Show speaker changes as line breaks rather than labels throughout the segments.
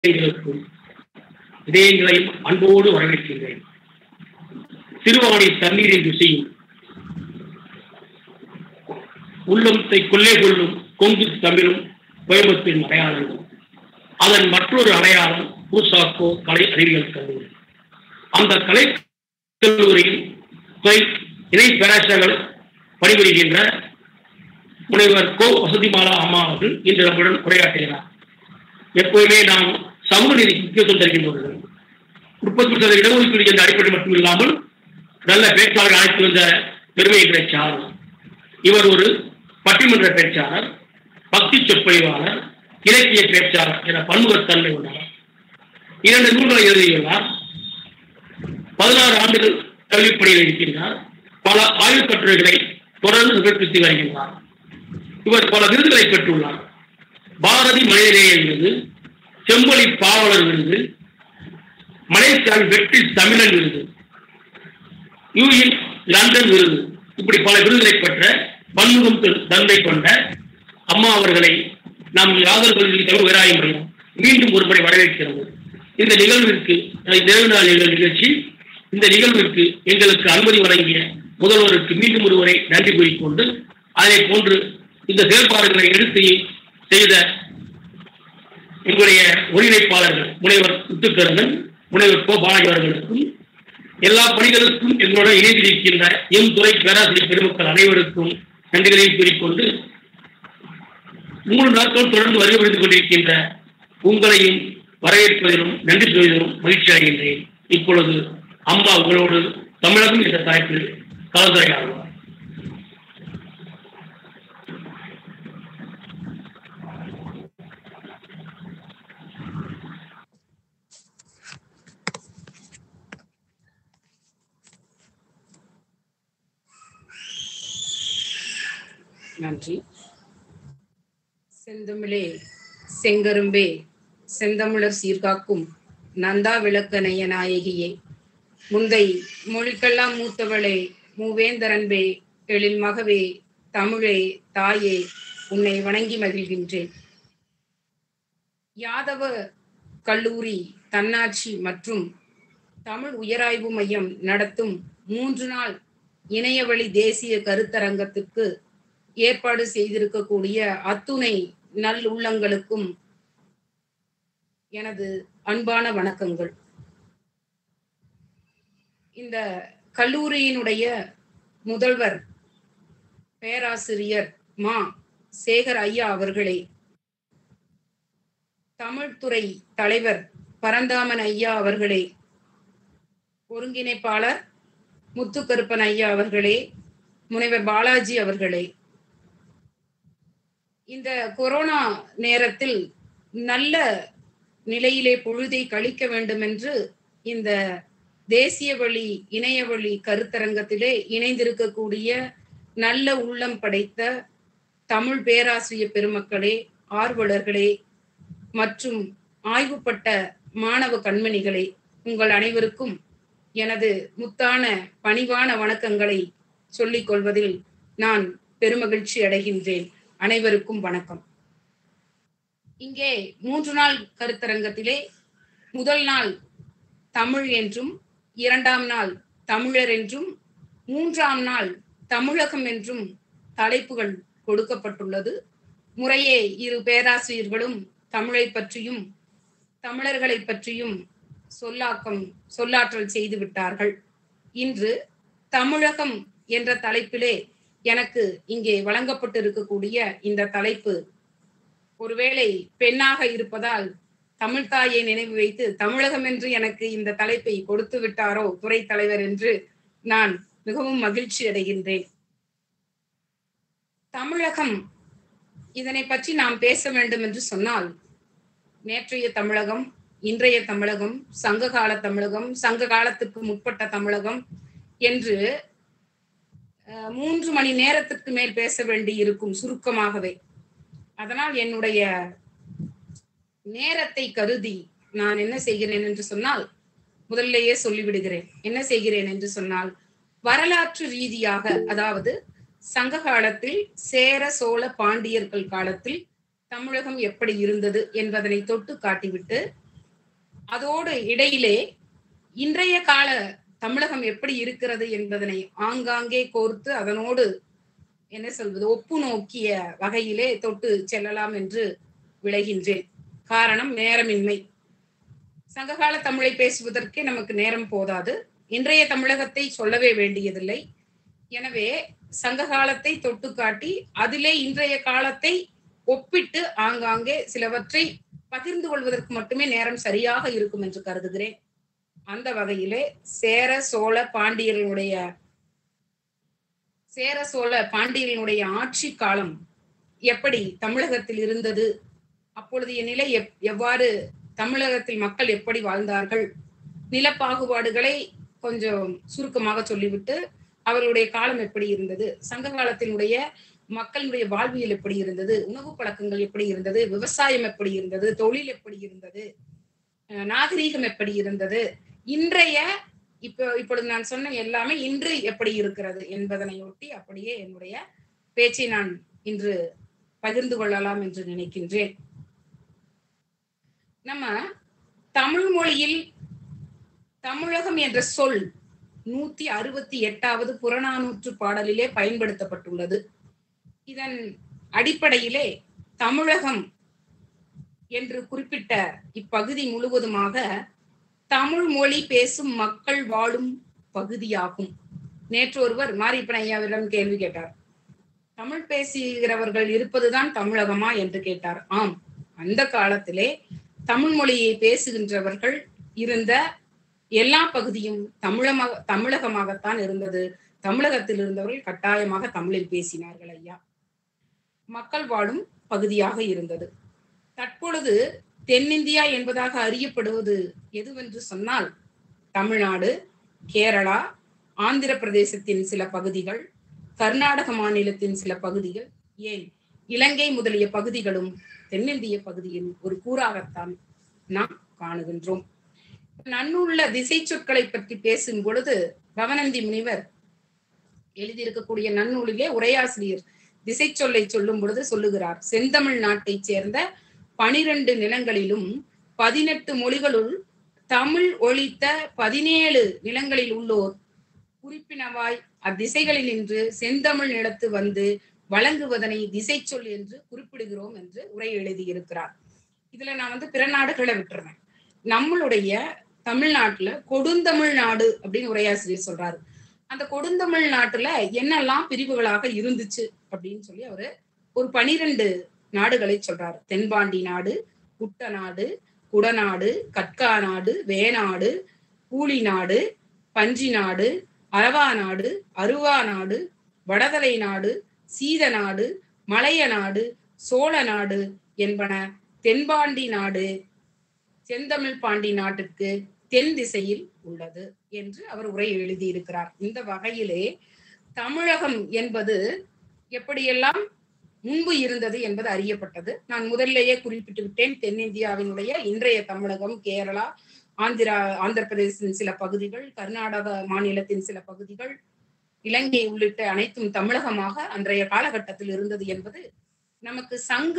எங்களுக்கும் இதயங்களையும் அன்போடு வரவேற்கின்றேன். திருவாணி தண்ணீரின் ருசியும் உள்ளத்தை கொள்ளை கொள்ளும் கொங்கு தமிழும் கோயம்புத்தூரின் அடையாளங்கள். அதன் மற்றொரு அடையாளம் பூசாக்கோ கலை அறிவியல் கல்லூரி. அந்த கலை கல்லூரியில் இணை பேராசிரியர்கள் பணிபுரிகின்ற முனைவர் கோ வசதிமாலா அம்மா அவர்கள் இன்று நம்முடன் உரையாற்றுகிறார். எப்போதுமே நாம் சமூக நீதிக்கு முக்கியத்துவம் தருகின்றவர்கள். 30% இடஒதுக்கீடு என்ற அடிப்படை மட்டும் இல்லாமல் நல்ல பேச்சாளர்கள் அழைத்து வந்த பெருமை பேச்சாளர். இவர் ஒரு பட்டிமன்ற பேச்சாளர், பக்தி சொற்பொழிவாளர், இலக்கிய பேச்சாளர் என பன்முகத்தன்மை உள்ளவர். 2 நூல்களை எழுதியுள்ளார். 16 ஆண்டுகள் கல்விப்பணியில் இருக்கின்றார். பல ஆய்வுக் கட்டுரைகளை தொடர்ந்து நிகழ்த்தி வருகின்றார். இவர் பல விருதுகளை பெற்றுள்ளார். பாரதி மனிதநேய விருது, செம்பொலி பாவலர் விருது, மலேசியாவின் வெற்றி தமிழன் விருது, யூஎன் லண்டன் விருது, இப்படி பல விருதுகளை பெற்ற பன்முகம் தந்தை கொண்ட அம்மா அவர்களை நாம் யாதவர்களில் தமிழ் உயராய முறையும் மீண்டும் ஒருமுறை வரவேற்கிறது. இந்த நிகழ்விற்கு நிறைவு நாள் நிகழ்ச்சி, இந்த நிகழ்விற்கு எங்களுக்கு அனுமதி வழங்கிய முதல்வருக்கு மீண்டும் ஒருவரை நன்றி கூறிக்கொண்டு, அதே போன்று இந்த செயல்பாடுகளை எடுத்து செய்த எங்களுடைய ஒருங்கிணைப்பாளர்கள் முனைவர் முத்துக்கருணன், முனைவர் கோ பாலாஜி அவர்களுக்கும், எல்லா பணிகளுக்கும் எங்களுடன் இணைந்திருக்கின்ற எம் துறை பேராசிரியர் பெருமக்கள் அனைவருக்கும் நன்றிகளை கூறிக்கொண்டு, 3 நாட்கள் தொடர்ந்து வருகை புரிந்து கொண்டிருக்கின்ற உங்களையும் வரவேற்பதிலும் நன்றி சொல்வதிலும் மகிழ்ச்சி அடைகின்றேன். இப்பொழுது அம்மா உங்களோடு தமிழகம் என்ற தலைப்பில் கலந்துரையாடுவார்.
நன்றி. செந்தமிழே செங்கரும்பே செந்தமிழர் சீர்காக்கும் நந்தா விளக்கணைய நாயகியே, முந்தை மொழிக்கெல்லாம் மூத்தவளே மூவேந்தரன்பே எழில் மகவே தமிழே தாயே, உன்னை வணங்கி மகிழ்கின்றேன். யாதவ கல்லூரி தன்னாட்சி மற்றும் தமிழ் உயராய்வு மையம் நடத்தும் 3 நாள் இணையவழி தேசிய கருத்தரங்கத்திற்கு ஏற்பாடு செய்திருக்கக்கூடிய அத்துணை நல்லுள்ளங்களுக்கும் எனது அன்பான வணக்கங்கள். இந்த கல்லூரியினுடைய முதல்வர் பேராசிரியர் மா சேகர் ஐயா அவர்களே, தமிழ்துறை தலைவர் பரந்தாமன் ஐயா அவர்களே, ஒருங்கிணைப்பாளர் முத்துக்கருப்பன் ஐயா அவர்களே, முனைவர் பாலாஜி அவர்களே, இந்த கொரோனா நேரத்தில் நல்ல நிலையிலே பொழுதை கழிக்க வேண்டும் என்று இந்த தேசிய வழி இணையவழி கருத்தரங்கத்திலே இணைந்திருக்கக்கூடிய நல்ல உள்ளம் படைத்த தமிழ் பேராசிரியர் பெருமக்களே, ஆர்வலர்களே மற்றும் ஆய்வுப்பட்ட மாணவ கண்மணிகளே, உங்கள் அனைவருக்கும் எனது முத்தான பணிவான வணக்கங்களை சொல்லிக் கொள்வதில் நான் பெருமகிழ்ச்சி அடைகின்றேன். அனைவருக்கும் வணக்கம். இங்கே 3 நாள் கருத்தரங்கத்திலே முதல் நாள் தமிழ் என்றும், 2ஆம் நாள் தமிழர் என்றும், 3ஆம் நாள் தமிழகம் என்றும் தலைப்புகள் கொடுக்கப்பட்டுள்ளது. முறையே 2 பேராசிரியர்களும் தமிழை பற்றியும் தமிழர்களை பற்றியும் சொல்லாற்றல் செய்து விட்டார்கள். இன்று தமிழகம் என்ற தலைப்பிலே எனக்கு இங்கே வழங்கப்பட்டு இருக்கக்கூடிய இந்த தலைப்பு, ஒருவேளை பெண்ணாக இருப்பதால் தமிழ்தாயை நினைவு வைத்து தமிழகம் என்று எனக்கு இந்த தலைப்பை கொடுத்து விட்டாரோ துறை தலைவர் என்று நான் மிகவும் மகிழ்ச்சி அடைகின்றேன். தமிழகம், இதனை பற்றி நாம் பேச வேண்டும் என்று சொன்னால், நேற்றைய தமிழகம், இன்றைய தமிழகம், சங்ககால தமிழகம், சங்க காலத்துக்கு முற்பட்ட தமிழகம் என்று 3 மணி நேரத்திற்கு மேல் பேச வேண்டி இருக்கும் சுருக்கமாகவே. அதனால் என்னுடைய நேரத்தை கருதி நான் என்ன செய்கிறேன் என்று சொன்னால், முதல்லையே சொல்லிவிடுகிறேன். என்ன செய்கிறேன் என்று சொன்னால், வரலாற்று ரீதியாக, அதாவது சங்க காலத்தில் சேர சோழ பாண்டியர்கள் காலத்தில் தமிழகம் எப்படி இருந்தது என்பதனை தொட்டு காட்டிவிட்டு, அதோடு இடையிலே இன்றைய கால தமிழகம் எப்படி இருக்கிறது என்பதனை ஆங்காங்கே கோர்த்து அதனோடு என்ன சொல்வது ஒப்பு நோக்கிய வகையிலே தொட்டு செல்லலாம் என்று விளைகின்றேன். காரணம் நேரமின்மை. சங்ககால தமிழை பேசுவதற்கே நமக்கு நேரம் போதாது. இன்றைய தமிழகத்தை சொல்லவே வேண்டியதில்லை. எனவே சங்க காலத்தை தொட்டு காட்டி அதிலே இன்றைய காலத்தை ஒப்பிட்டு ஆங்காங்கே சிலவற்றை பகிர்ந்து கொள்வதற்கு மட்டுமே நேரம் சரியாக இருக்கும் என்று கருதுகிறேன். அந்த வகையிலே சேர சோழ பாண்டியர்களுடைய ஆட்சி காலம் எப்படி தமிழகத்தில் இருந்தது, அப்பொழுதைய நிலை எவ்வாறு, தமிழகத்தில் மக்கள் எப்படி வாழ்ந்தார்கள், நிலப்பாகுபாடுகளை கொஞ்சம் சுருக்கமாக சொல்லிவிட்டு அவர்களுடைய காலம் எப்படி இருந்தது, சங்க காலத்தினுடைய மக்களுடைய வாழ்வியல் எப்படி இருந்தது, உணவு பழக்கங்கள் எப்படி இருந்தது, விவசாயம் எப்படி இருந்தது, தொழில் எப்படி இருந்தது, நாகரீகம் எப்படி இருந்தது, இன்றைய இப்பொழுது நான் சொன்ன எல்லாமே இன்று எப்படி இருக்கிறது என்பதனையொட்டி அப்படியே என்னுடைய பேச்சை நான் இன்று பகிர்ந்து கொள்ளலாம் என்று நினைக்கின்றேன். நம்ம தமிழ் மொழியில் தமிழகம் என்ற சொல் 168வது புறநானூற்று பாடலிலே பயன்படுத்தப்பட்டுள்ளது. இதன் அடிப்படையிலே தமிழகம் என்று குறிப்பிட்ட இப்பகுதி முழுவதுமாக தமிழ் மொழி பேசும் மக்கள் வாழும் பகுதியாகும். நேற்று ஒருவர் மாரியப்பன் ஐயாவிடம் கேள்வி கேட்டார். தமிழ் பேசுகிறவர்கள் இருப்பதுதான் தமிழகமா என்று கேட்டார். ஆம், அந்த காலத்திலே தமிழ் மொழியை பேசுகின்றவர்கள் இருந்த எல்லா பகுதியும் தமிழகமாகத்தான் இருந்தது. தமிழகத்தில் இருந்தவர்கள் கட்டாயமாக தமிழில் பேசினார்கள் ஐயா. மக்கள் வாழும் பகுதியாக இருந்தது. தற்பொழுது தென்னிந்தியா என்பதாக அறியப்படுவது எதுவென்று சொன்னால் தமிழ்நாடு, கேரளா, ஆந்திர பிரதேசத்தின் சில பகுதிகள், கர்நாடக மாநிலத்தின் சில பகுதிகள், ஏன் இலங்கை முதலிய பகுதிகளும் தென்னிந்திய பகுதியின் ஒரு கூறாகத்தான் நாம் காணுகின்றோம். நன்னுள்ள திசை சொற்களை பற்றி பேசும் பொழுது பவனந்தி முனிவர் எழுதியிருக்கக்கூடிய நன்னூலிலே உரையாசிரியர் திசை சொல்லை சொல்லும் பொழுது சொல்லுகிறார், செந்தமிழ் நாட்டை சேர்ந்த 12 நிலங்களிலும் 18 மொழிகளுள் தமிழ் ஒழித்த 17 நிலங்களில் உள்ளோர் குறிப்பினவாய் அத்திசைகளில் நின்று செந்தமிழ் நிலத்து வந்து வழங்குவதனை திசை சொல் என்று குறிப்பிடுகிறோம் என்று உரை எழுதியிருக்கிறார். இதுல நான் பிற நாடுகளை விட்டுறேன். நம்மளுடைய தமிழ்நாட்டுல கொடுந்தமிழ் நாடு அப்படின்னு உரையாசிரியர் சொல்றாரு. அந்த கொடுந்தமிழ் நாட்டுல என்னெல்லாம் பிரிவுகளாக இருந்துச்சு அப்படின்னு சொல்லி அவரு ஒரு 12 நாடுகளை சொல்றாரு. தென்பாண்டி நாடு, குட்டநாடு, குடநாடு, கட்கா நாடு, வேநாடு, கூலி நாடு, பஞ்சி நாடு, அரவா நாடு, அருவா நாடு, வடதலை நாடு, சீத நாடு, மலைய நாடு, சோழ நாடு என்பன தென்பாண்டி நாடு செந்தமிழ் பாண்டி நாட்டிற்கு தென் திசையில் உள்ளது என்று அவர் உரை எழுதியிருக்கிறார். இந்த வகையிலே தமிழகம் என்பது எப்படியெல்லாம் முன்பு இருந்தது என்பது அறியப்பட்டது. நான் முதலிலேயே குறிப்பிட்டு விட்டேன். தென்னிந்தியாவினுடைய இன்றைய தமிழகம், கேரளா, ஆந்திர பிரதேசத்தின் சில பகுதிகள், கர்நாடக மாநிலத்தின் சில பகுதிகள், இலங்கை உள்ளிட்ட அனைத்தும் தமிழகமாக அன்றைய காலகட்டத்தில் இருந்தது என்பது நமக்கு சங்க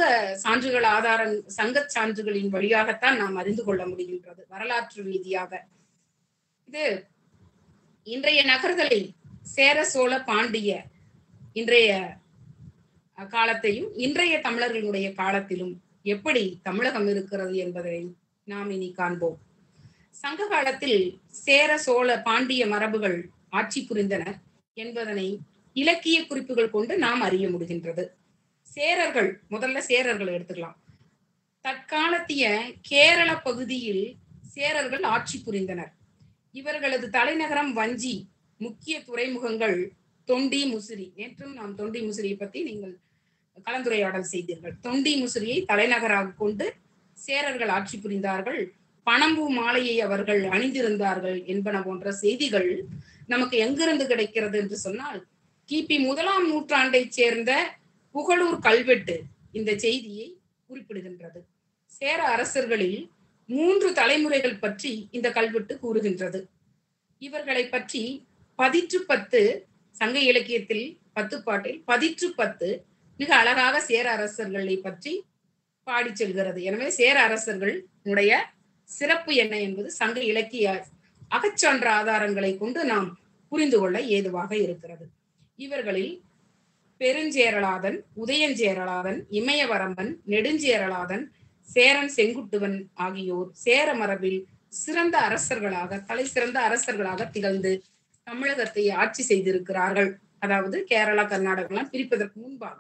சான்றுகளின் வழியாகத்தான் நாம் அறிந்து கொள்ள முடிகின்றது, வரலாற்று ரீதியாக. இது இன்றைய நகர்களை சேர சோழ பாண்டிய இன்றைய காலத்தையும் இன்றைய தமிழர்களுடைய காலத்திலும் எப்படி தமிழகம் இருக்கிறது என்பதை நாம் இனி காண்போம். சங்க காலத்தில் சேர சோழ பாண்டிய மரபுகள் ஆட்சி புரிந்தனர் என்பதனை இலக்கிய குறிப்புகள் கொண்டு நாம் அறிய முடிகின்றது. சேரர்கள், முதல்ல சேரர்கள் எடுத்துக்கலாம். தற்காலத்திய கேரள பகுதியில் சேரர்கள் ஆட்சி புரிந்தனர். இவர்களது தலைநகரம் வஞ்சி, முக்கிய துறைமுகங்கள் தொண்டி, முசிறி. நேற்றும் நாம் தொண்டி முசிறியை பற்றி நீங்கள் கலந்துரையாடல் செய்தீர்கள். தொண்டி முசிறியை தலைநகராக கொண்டு சேரர்கள் ஆட்சி புரிந்தார்கள். பனம்பூ மாலையை அவர்கள் அணிந்திருந்தார்கள் என்பன போன்ற செய்திகள் நமக்கு எங்கிருந்து கிடைக்கிறது என்று சொன்னால், கிபி 1ஆம் நூற்றாண்டை சேர்ந்த புகழூர் கல்வெட்டு இந்த செய்தியை குறிப்பிடுகின்றது. சேர அரசர்களில் 3 தலைமுறைகள் பற்றி இந்த கல்வெட்டு கூறுகின்றது. இவர்களை பற்றி 10 சங்க இலக்கியத்தில் 10 பாட்டில் 10 மிக அழகாக சேர அரசர்களை பற்றி பாடி செல்கிறது. எனவே சேர அரசர்களுடைய சிறப்பு என்ன என்பது சங்க இலக்கிய அகச்சான்ற ஆதாரங்களை கொண்டு நாம் புரிந்து கொள்ள ஏதுவாக இருக்கிறது. இவர்களில் பெருஞ்சேரலாதன், உதயஞ்சேரலாதன், இமயவரம்பன், நெடுஞ்சேரலாதன், சேரன் செங்குட்டுவன் ஆகியோர் சேர மரபில் சிறந்த அரசர்களாக, தலை சிறந்த அரசர்களாக திகழ்ந்து தமிழகத்தை ஆட்சி செய்திருக்கிறார்கள். அதாவது கேரளா, கர்நாடகெல்லாம் பிரிப்பதற்கு முன்பாக.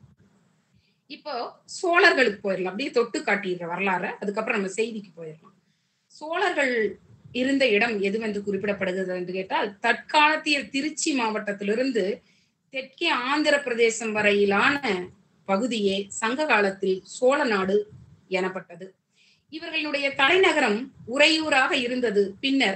இப்போ சோழர்களுக்கு போயிடலாம், அப்படியே தொட்டு காட்டிடுற வரலாறு, அதுக்கப்புறம் நம்ம செய்திக்கு போயிடலாம். சோழர்கள் இருந்த இடம் எதுவென்று குறிப்பிடப்படுகிறது என்று கேட்டால், தற்காலத்திய திருச்சி மாவட்டத்திலிருந்து தெற்கே ஆந்திர பிரதேசம் வரையிலான பகுதியே சங்க காலத்தில் சோழ நாடு எனப்பட்டது. இவர்களுடைய தலைநகரம் உறையூராக இருந்தது. பின்னர்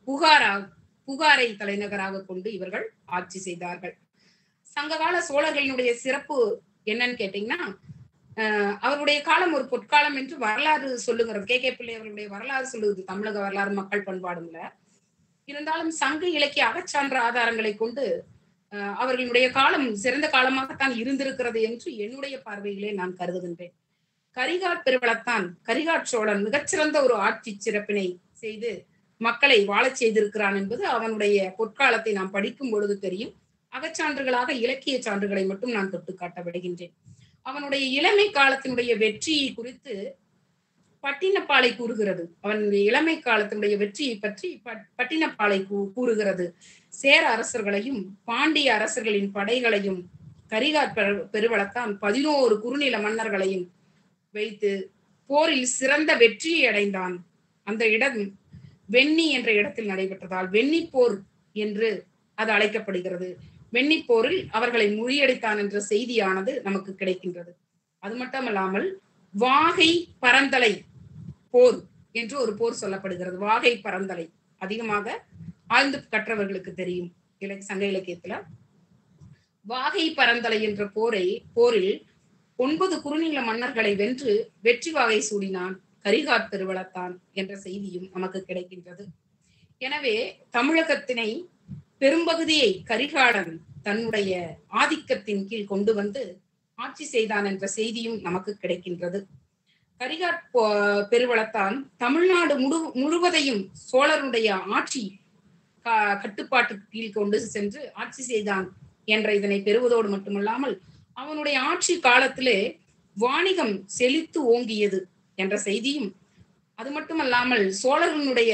புகாரை தலைநகராக கொண்டு இவர்கள் ஆட்சி செய்தார்கள். சங்ககால சோழர்களினுடைய சிறப்பு என்னன்னு கேட்டீங்கன்னா, அவருடைய காலம் ஒரு பொற்காலம் என்று வரலாறு சொல்லுகிறது. கே பிள்ளை அவர்களுடைய வரலாறு சொல்லுவது தமிழக வரலாறு, மக்கள் பண்பாடுல. இருந்தாலும் சங்க இலக்கிய அகச்சான்ற ஆதாரங்களை கொண்டு அவர்களுடைய காலம் சிறந்த காலமாகத்தான் இருந்திருக்கிறது என்று என்னுடைய பார்வையிலே நான் கருதுகின்றேன். கரிகாட் பெருவளத்தான், கரிகாட் சோழன் மிகச்சிறந்த ஒரு ஆட்சி சிறப்பினை செய்து மக்களை வாழச் செய்திருக்கிறான் என்பது அவனுடைய பொற்காலத்தை நாம் படிக்கும் பொழுது தெரியும். அகச்சான்றுகளாக இலக்கிய சான்றுகளை மட்டும் நான் தொட்டு காட்ட விடுகின்றேன். அவனுடைய இளமை காலத்தினுடைய வெற்றியை குறித்து பட்டினப்பாலை கூறுகிறது. அவனுடைய இளமை காலத்தினுடைய வெற்றியை பற்றி பட்டினப்பாலை கூறுகிறது. சேர அரசர்களையும் பாண்டிய அரசர்களின் படைகளையும் கரிகாட் பெருவளத்தான் 11 குறுநில மன்னர்களையும் வைத்து போரில் சிறந்த வெற்றியை அடைந்தான். அந்த இடம் வெண்ணி என்ற இடத்தில் நடைபெற்றதால் வெண்ணி போர் என்று அது அழைக்கப்படுகிறது. வெண்ணி போரில் அவர்களை முறியடித்தான் என்ற செய்தியானது நமக்கு கிடைக்கின்றது. அது மட்டுமல்லாமல் வாகை பரந்தலை போர் என்று ஒரு போர் சொல்லப்படுகிறது. வாகை பரந்தலை அதிகமாக ஆழ்ந்து கற்றவர்களுக்கு தெரியும் சங்க இலக்கியத்துல. வாகை பரந்தலை என்ற போரில் 9 குறுநில மன்னர்களை வென்று வெற்றி வாகை சூடினான் கரிகாட் பெருவளத்தான் என்ற செய்தியும் நமக்கு கிடைக்கின்றது. எனவே தமிழகத்தினை பெரும்பகுதியை கரிகாலன் தன்னுடைய ஆதிக்கத்தின் கீழ் கொண்டு வந்து ஆட்சி செய்தான் என்ற செய்தியும் நமக்கு கிடைக்கின்றது. கரிகாட் பெருவளத்தான் தமிழ்நாடு முழுவதையும் சோழருடைய ஆட்சி கட்டுப்பாட்டுக்கு கீழ் கொண்டு சென்று ஆட்சி செய்தான் என்ற இதனை பெறுவதோடு மட்டுமல்லாமல் அவனுடைய ஆட்சி காலத்திலே வாணிகம் செழித்து ஓங்கியது என்ற செய்தியும், அது மட்டுமல்லாமல் சோழர்களுடைய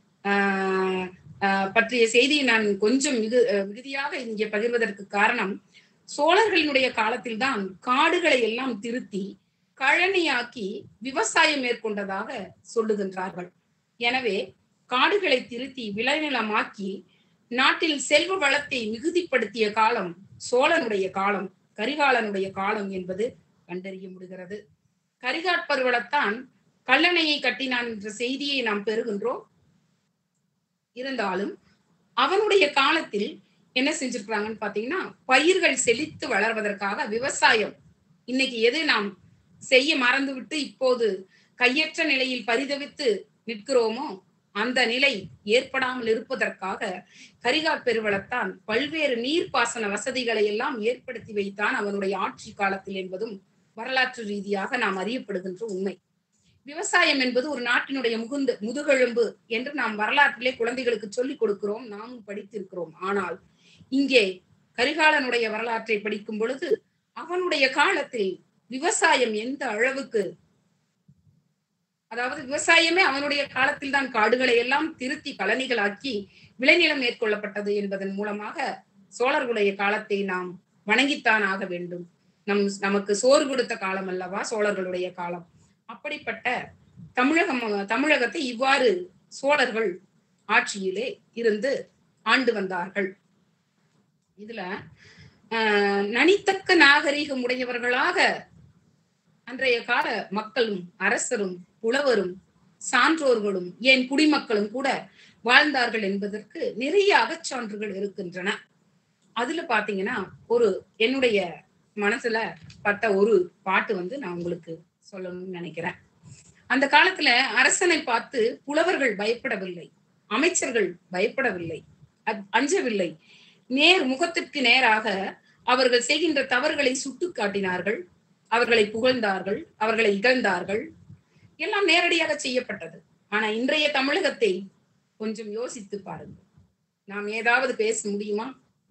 பற்றிய செய்தியை நான் கொஞ்சம் மிகுதியாக இங்கே பகிர்வதற்கு காரணம், சோழர்களினுடைய காலத்தில் தான் காடுகளை எல்லாம் திருத்தி கழனியாக்கி விவசாயம் மேற்கொண்டதாக சொல்லுகின்றார்கள். எனவே காடுகளை திருத்தி விளைநிலமாக்கி நாட்டில் செல்வ வளத்தை மிகுதிப்படுத்திய காலம் சோழனுடைய காலம், கரிகாலனுடைய காலம் என்பது கண்டறிய முடிகிறது. கரிகாட் பெருவளத்தான் கல்லணையை கட்டினான் என்ற செய்தியை நாம் பெறுகின்றோம். இருந்தாலும் அவனுடைய காலத்தில் என்ன செஞ்சிருக்கிறாங்கன்னு பாத்தீங்கன்னா, பயிர்கள் செழித்து வளர்வதற்காக விவசாயம் இன்னைக்கு எது நாம் செய்ய மறந்துவிட்டு இப்போது கையற்ற நிலையில் பரிதவித்து நிற்கிறோமோ அந்த நிலை ஏற்படாமல் இருப்பதற்காக கரிகாட் பெருவளத்தான் பல்வேறு நீர்ப்பாசன வசதிகளை எல்லாம் ஏற்படுத்தி வைத்தான் அவனுடைய ஆட்சி காலத்தில் என்பதும் வரலாற்று ரீதியாக நாம் அறியப்படுகின்ற உண்மை. விவசாயம் என்பது ஒரு நாட்டினுடைய முதுகெலும்பு என்று நாம் வரலாற்றிலே குழந்தைகளுக்கு சொல்லிக் கொடுக்கிறோம், நாமும் படித்திருக்கிறோம். ஆனால் இங்கே கரிகாலனுடைய வரலாற்றை படிக்கும் பொழுது அவனுடைய காலத்தில் விவசாயம் எந்த அளவுக்கு, அதாவது விவசாயமே அவனுடைய காலத்தில் தான் காடுகளை எல்லாம் திருத்தி கழனிகளாக்கி விளைநிலம் மேற்கொள்ளப்பட்டது என்பதன் மூலமாக சோழர்களுடைய காலத்தை நாம் வணங்கித்தான் ஆக வேண்டும். நமக்கு சோறு கொடுத்த காலம் அல்லவா சோழர்களுடைய காலம். அப்படிப்பட்ட தமிழகத்தை இவ்வாறு சோழர்கள் ஆட்சியிலே இருந்து ஆண்டு வந்தார்கள். இதுல நனித்தக்க நாகரிகம் உடையவர்களாக அன்றைய கால மக்களும் அரசரும் புலவரும் சான்றோர்களும் ஏன் குடிமக்களும் கூட வாழ்ந்தார்கள் என்பதற்கு நிறைய அகச்சான்றுகள் இருக்கின்றன. அதுல பாத்தீங்கன்னா என்னுடைய மனசுல பட்ட ஒரு பாட்டு நான் உங்களுக்கு சொல்லணும்னு நினைக்கிறேன். அந்த காலத்துல அரசனை பார்த்து புலவர்கள் பயப்படவில்லை, அமைச்சர்கள் பயப்படவில்லை, அஞ்சவில்லை. முகத்திற்கு நேராக அவர்கள் செய்கின்ற தவறுகளை சுட்டு காட்டினார்கள், அவர்களை புகழ்ந்தார்கள், அவர்களை இகழ்ந்தார்கள். எல்லாம் நேரடியாக செய்யப்பட்டது. ஆனா இன்றைய தமிழகத்தை கொஞ்சம் யோசித்து பாருங்கள். நாம் ஏதாவது பேச முடியுமா?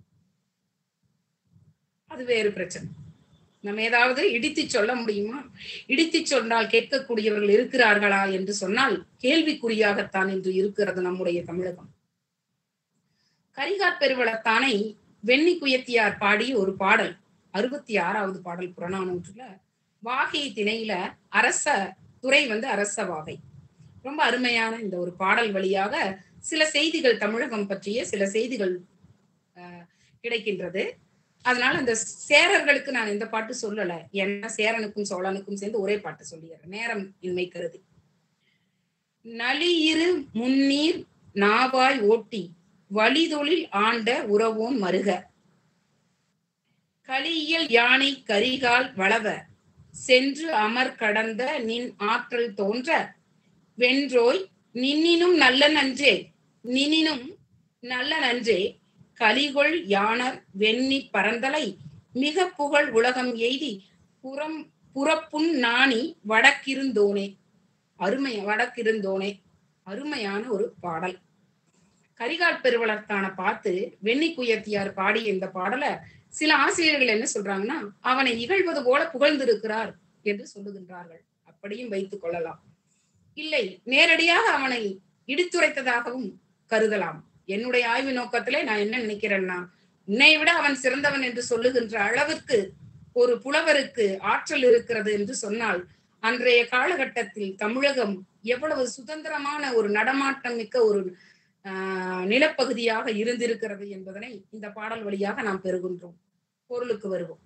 அது வேறு பிரச்சனை. நம்ம ஏதாவது இடித்து சொல்ல முடியுமா? இடித்து சொன்னால் கேட்கக்கூடியவர்கள் இருக்கிறார்களா என்று சொன்னால் கேள்விக்குறியாகத்தான் இன்று இருக்கிறது நம்முடைய தமிழகம். கரிகால் பெருவளத்தானை வெண்ணி குயத்தியார் பாடிய ஒரு பாடல், 66வது பாடல் புறநானூற்றுல, வாகை திணையில அரச துறை அரச வாகை. ரொம்ப அருமையான இந்த ஒரு பாடல் வழியாக சில செய்திகள், தமிழகம் பற்றிய சில செய்திகள் கிடைக்கின்றது. அதனால அந்த சேரர்களுக்கு நான் எந்த பாட்டு சொல்லல, ஏன்னா சேரனுக்கும் சோழனுக்கும் சேர்ந்து ஒரே பாட்டு சொல்லிடுறேன், நேரம் இன்மை கருதி. நளியிரு முன்னீர் நாவாய் ஓட்டி வழிதொழில் ஆண்ட உறவோன் மருக, கலியியல் யானை கரிகால் வளவ சென்று அமர் கடந்த நின் ஆற்றல் தோன்ற, வென்றோய் நின்னினும் நல்ல நன்றே நினினும் நல்ல நன்றே, கலிகொள் யானர் வெண்ணி பரந்தலை மிக புகழ் உலகம் எய்தி புறப்புண் நாணி வடக்கிருந்தோனே. வடக்கிருந்தோனே அருமையான ஒரு பாடல். கரிகால் பெருவளத்தான பார்த்து வெண்ணி குயத்தியார் பாடிய இந்த பாடலை சில ஆசிரியர்கள் என்ன சொல்றாங்கன்னா, அவனை இகழ்வது போல புகழ்ந்திருக்கிறார் என்று சொல்லுகின்றார்கள். அப்படியும் வைத்துக் கொள்ளலாம். இல்லை, நேரடியாக அவனை இடித்துரைத்ததாகவும் கருதலாம். என்னுடைய ஆய்வு நோக்கத்திலே நான் என்ன நினைக்கிறேன்னா, உன்னை விட அவன் சிறந்தவன் என்று சொல்லுகின்ற அளவுக்கு ஒரு புலவருக்கு ஆற்றல் இருக்கிறது என்று சொன்னால், அன்றைய காலகட்டத்தில் தமிழகம் எவ்வளவு சுதந்திரமான ஒரு நடமாட்டம் மிக்க ஒரு நிலப்பகுதியாக இருந்திருக்கிறது என்பதனை இந்த பாடல் வழியாக நாம் பெறுகின்றோம். பொருளுக்கு வருவோம்.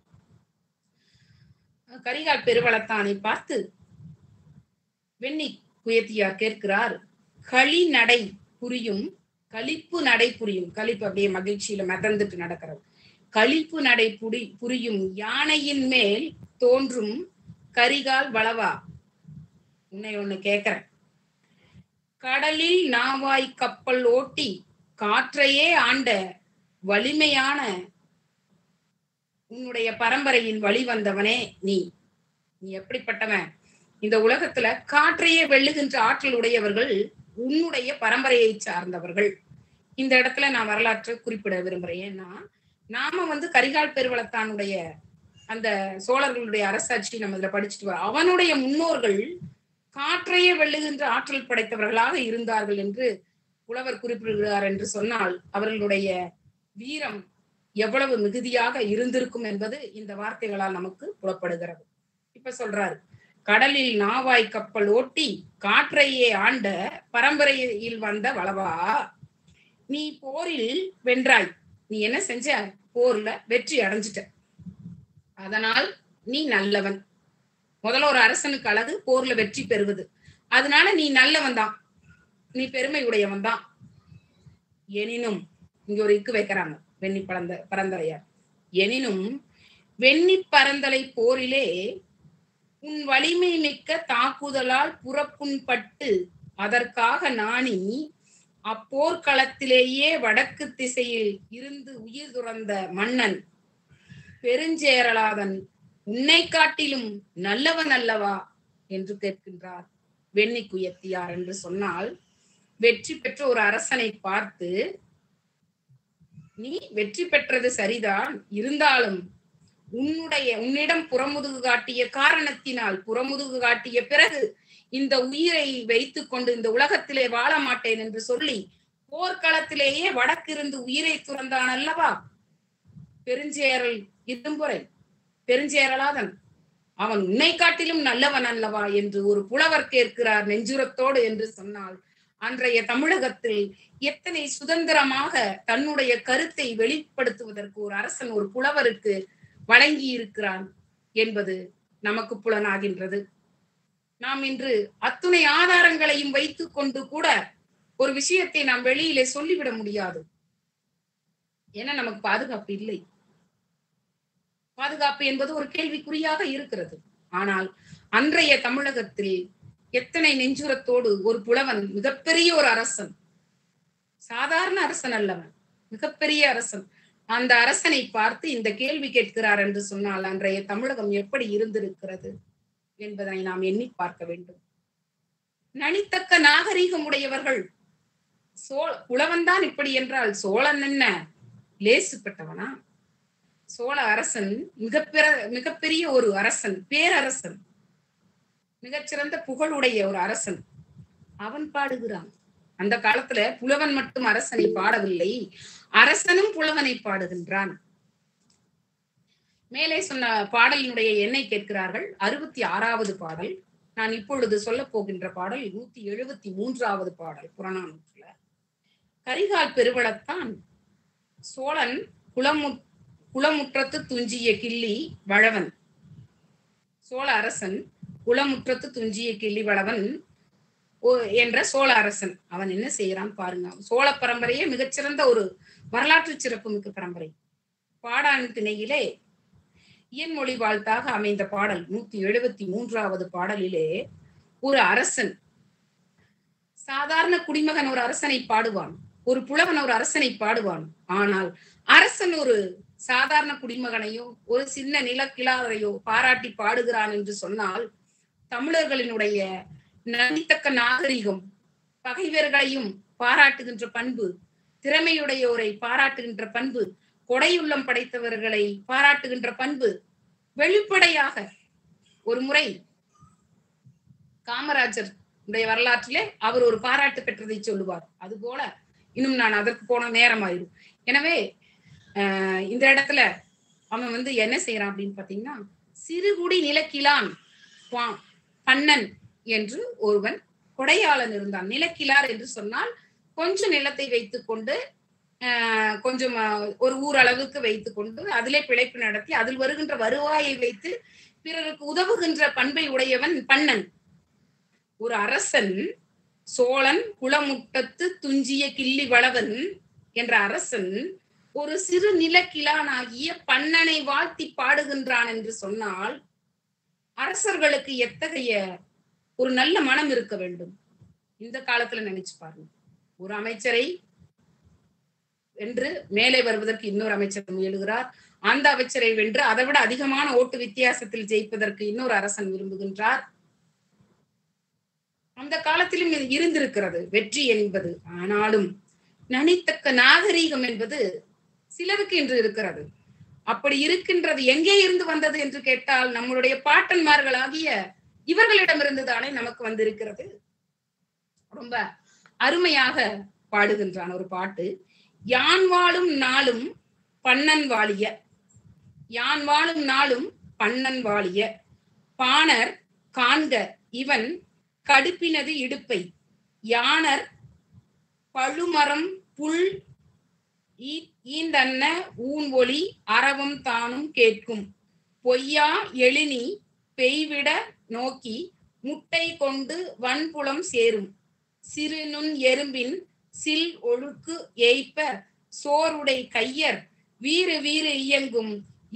கரிகால் பெருவளத்தானை பார்த்து வெண்ணி குயத்தியார் கேட்கிறார், களி நடை புரியும் களிப்பு நடை புரியும், களிப்பு அப்படியே மகிழ்ச்சியில மிதந்துட்டு நடக்கிறது, களிப்பு நடை புரியும் யானையின் மேல் தோன்றும் கரிகால் வளவா, உன்னை ஒண்ணு கேட்கிறேன், கடலில் நாவாய் கப்பல் ஓட்டி காற்றையே ஆண்ட வலிமையான உன்னுடைய பரம்பரையின் வழி வந்தவனே நீ எப்படிப்பட்டவன்? இந்த உலகத்துல காற்றையே வெல்லுகின்ற ஆற்றல் உடையவர்கள் உன்னுடைய பரம்பரையை சார்ந்தவர்கள். இந்த இடத்துல நான் வரலாற்றை குறிப்பிட விரும்புறேன். ஏன்னா நாம கரிகால் பெருவளத்தானுடைய அந்த சோழர்களுடைய அரசாட்சி நம்ம இதுல படிச்சுட்டு வரோம். அவனுடைய முன்னோர்கள் காற்றையே வெல்லுகின்ற ஆற்றல் படைத்தவர்களாக இருந்தார்கள் என்று புலவர் குறிப்பிடுகிறார் என்று சொன்னால் அவர்களுடைய வீரம் எவ்வளவு மிகுதியாக இருந்திருக்கும் என்பது இந்த வார்த்தைகளால் நமக்கு புலப்படுகிறது. இப்ப சொல்றாரு, கடலில் நாவாய் கப்பல் ஓட்டி காற்றையே ஆண்ட பரம்பரையில் வந்த வளவா, நீ போரில் வென்றாய். நீ என்ன செஞ்ச? போர்ல வெற்றி அடைஞ்சிட்ட. அதனால் நீ நல்லவன். முதல்ல ஒரு அரசனுக்கு அழகு போர்ல வெற்றி பெறுவது. அதனால நீ நல்லவன் தான், நீ பெருமை உடையவன் தான். எனினும் இங்க ஒரு இக்கு வைக்கிறாங்க வெண்ணி பரந்தலையார். எனினும் வெண்ணி பரந்தலை போரிலே உன் வலிமை மிக்க தாக்குதலால் புறப்புண்பட்டு அதற்காக நாணி அப்போர்க்களத்திலேயே வடக்கு திசையில் இருந்து உயிர் துறந்த மன்னன் பெருஞ்சேரலாதன் உன்னை காட்டிலும் நல்லவன் அல்லவா என்று கேட்கின்றார் வெண்ணி குயத்தியார். என்று சொன்னால் வெற்றி பெற்ற ஒரு அரசனை பார்த்து, நீ வெற்றி பெற்றது சரிதான், இருந்தாலும் உன்னிடம் புறமுதுகு காட்டிய காரணத்தினால், புறமுதுகு காட்டிய பிறகு இந்த உயிரை வைத்துக் கொண்டு இந்த உலகத்திலே வாழ மாட்டேன் என்று சொல்லி போர்க்களத்திலேயே வடக்கிருந்து உயிரை துறந்தான் அல்லவா பெருஞ்சேரல் இரும்புரை, பெருஞ்சேரலாதன், அவன் உன்னை காட்டிலும் நல்லவன் அல்லவா என்று ஒரு புலவர் கேட்கிறார் நெஞ்சுரத்தோடு. என்று சொன்னால் அன்றைய தமிழகத்தில் எத்தனை சுதந்திரமாக தன்னுடைய கருத்தை வெளிப்படுத்துவதற்கு ஒரு அரசன் ஒரு புலவருக்கு வழங்கி இருக்கிறான் என்பது நமக்கு புலனாகின்றது. நாம் இன்று அத்துணை ஆதாரங்களையும் வைத்துக் கொண்டு கூட ஒரு விஷயத்தை நாம் வெளியிலே சொல்லிவிட முடியாது. ஏன்னா நமக்கு பாதுகாப்பு இல்லை. பாதுகாப்பு என்பது ஒரு கேள்விக்குறியாக இருக்கிறது. ஆனால் அன்றைய தமிழகத்தில் எத்தனை நெஞ்சுரத்தோடு ஒரு புலவன், மிகப்பெரிய ஒரு அரசன், சாதாரண அரசன் அல்லவன், மிகப்பெரிய அரசன், அந்த அரசனை பார்த்து இந்த கேள்வி கேட்கிறார் என்று சொன்னால் அன்றைய தமிழகம் எப்படி இருந்திருக்கிறது என்பதை நாம் எண்ணி பார்க்க வேண்டும். நனித்தக்க நாகரீகம் உடையவர்கள். புலவன் தான் இப்படி என்றால் சோழன் என்ன லேசுப்பட்டவனா? சோழ அரசன் மிகப்பெரிய ஒரு அரசன், பேரரசன், மிகச்சிறந்த புகழுடைய ஒரு அரசன். அவன் பாடுகிறான். அந்த காலத்துல புலவன் மட்டும் அரசனை பாடவில்லை, அரசனும் புலவனை பாடுகின்றான். மேலே சொன்ன பாடலினுடைய எண்ணை கேட்கிறார்கள். 66வது பாடல். நான் இப்பொழுது சொல்ல போகின்ற பாடல் 173வது பாடல் புறநானூற்றுல. கரிகால் பெருவளத்தான் சோழன் குளமுற்றத்து துஞ்சிய கிள்ளி வளவன். சோழ அரசன் குளமுற்றத்து துஞ்சிய கிள்ளி வளவன் என்ற சோழ அரசன். அவன் என்ன செய்யறான் பாருங்க. சோழ பரம்பரையே மிகச்சிறந்த ஒரு வரலாற்று சிறப்புமிக்க பரம்பரை. பாடான் திணையிலே இயன்மொழி வாழ்த்தாக அமைந்த பாடல் 173வது பாடலிலே ஒரு அரசன், சாதாரண குடிமகன் ஒரு அரசனை பாடுவான், ஒரு புலவன் ஒரு அரசனை பாடுவான். ஆனால் அரசன் ஒரு சாதாரண குடிமகனையோ ஒரு சின்ன நிலக்கிழாரையோ பாராட்டி பாடுகிறான் என்று சொன்னால் தமிழர்களினுடைய நனித்தக்க நாகரிகம், பகைவர்களையும் பாராட்டுகின்ற பண்பு, திறமையுடையோரை பாராட்டுகின்ற பண்பு, கொடையுள்ளம் படைத்தவர்களை பாராட்டுகின்ற பண்பு வெளிப்படையாக ஒரு முறை காமராஜர் வரலாற்றிலே அவர் ஒரு பாராட்டு பெற்றதை சொல்லுவார். அதுபோல இன்னும் நான் அதற்கு போன நேரம் ஆயிடும். எனவே இந்த இடத்துல அவன் என்ன செய்யறான் அப்படின்னு பாத்தீங்கன்னா, சிறுகுடி நிலக்கிழான் பண்ணன் என்று ஒருவன் கொடையாளன் இருந்தான். நிலக்கிழார் என்று சொன்னால் கொஞ்சம் நிலத்தை வைத்துக் கொண்டு கொஞ்சம் ஒரு ஊர் அளவுக்கு வைத்துக் கொண்டு அதிலே பிழைப்பு நடத்தி அதில் வருகின்ற வருவாயை வைத்து பிறருக்கு உதவுகின்ற பண்பை உடையவன் பண்ணன். ஒரு அரசன், சோழன் குளமுட்டத்து துஞ்சிய கிள்ளி வளவன் என்ற அரசன் ஒரு சிறு நிலக்கிழானாகிய பண்ணனை வாழ்த்தி பாடுகின்றான் என்று சொன்னால் அரசர்களுக்கு எத்தகைய ஒரு நல்ல மனம் இருக்க வேண்டும். இந்த காலத்துல நினைச்சு பாருங்க. ஒரு அமைச்சரை வென்று மேலே வருவதற்கு இன்னொரு அமைச்சர் முயலுகிறார். அந்த அமைச்சரை வென்று அதை விட அதிகமான ஓட்டு வித்தியாசத்தில் ஜெயிப்பதற்கு இன்னொரு அரசன் விரும்புகின்றார். அந்த காலத்திலும் இது இருந்திருக்கிறது வெற்றி என்பது. ஆனாலும் நனித்தக்க நாகரீகம் என்பது சிலருக்கு இன்று இருக்கிறது. அப்படி இருக்கின்றது எங்கே இருந்து வந்தது என்று கேட்டால் நம்மளுடைய பாட்டன்மார்களாகிய இவர்களிடமிருந்து தானே நமக்கு வந்திருக்கிறது. ரொம்ப அருமையாக பாடுகின்றான் ஒரு பாட்டு. யான் வாழும் நாளும் பண்ணன் வாழிய, யான் வாழும் நாளும் பண்ணன் வாழிய, பாணர் காண்க இவன் கடுப்பினது இடுப்பை, யானர் பழுமரம் புல் ஈந்தன்ன ஊன் ஒளி அரவம் தானும் கேட்கும், பொய்யா எழினி பெய்விட நோக்கி முட்டை கொண்டு வன்புலம் சேரும், சிறு நுண் எறும்பின் சில் ஒழுக்கு ஏய்ப்ப சோருடை கையர் வீறு வீறு இயங்கும்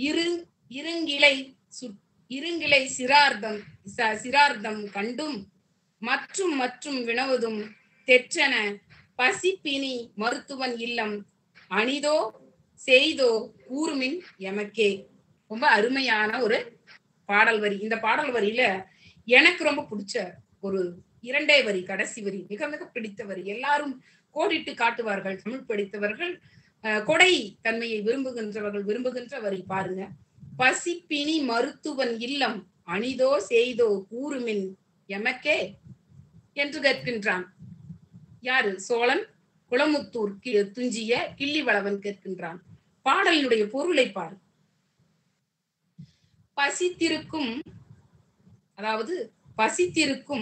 இருங்கிளை சிரார்த்தம் கண்டும் மற்றும் மற்றும் வினவுதும் தெற்றன பசிப்பினி மருத்துவன் இல்லம் அணிதோ செய்தோ கூர்மின் எமக்கே. ரொம்ப அருமையான ஒரு பாடல் வரி. இந்த பாடல் வரியில எனக்கு ரொம்ப பிடிச்ச ஒரு 2 வரி, கடைசி வரி மிக மிக பிடித்த வரி. எல்லாரும் கோடிட்டு காட்டுவார்கள். தமிழ் படித்தவர்கள், கொடை தன்மையை விரும்புகின்றவர்கள் விரும்புகின்ற வரி பாருங்க. பசிப்பினி மருத்துவன் இல்லம் அணிதோ செய்தோ கூறுமின் எமக்கே என்று கேட்கின்றான். யாரு? சோழன் குளமுத்தூர் துஞ்சிய கிள்ளி வளவன் கேட்கின்றான். பாடலினுடைய பொருளை பாரு. பசித்திருக்கும், அதாவது பசித்திருக்கும்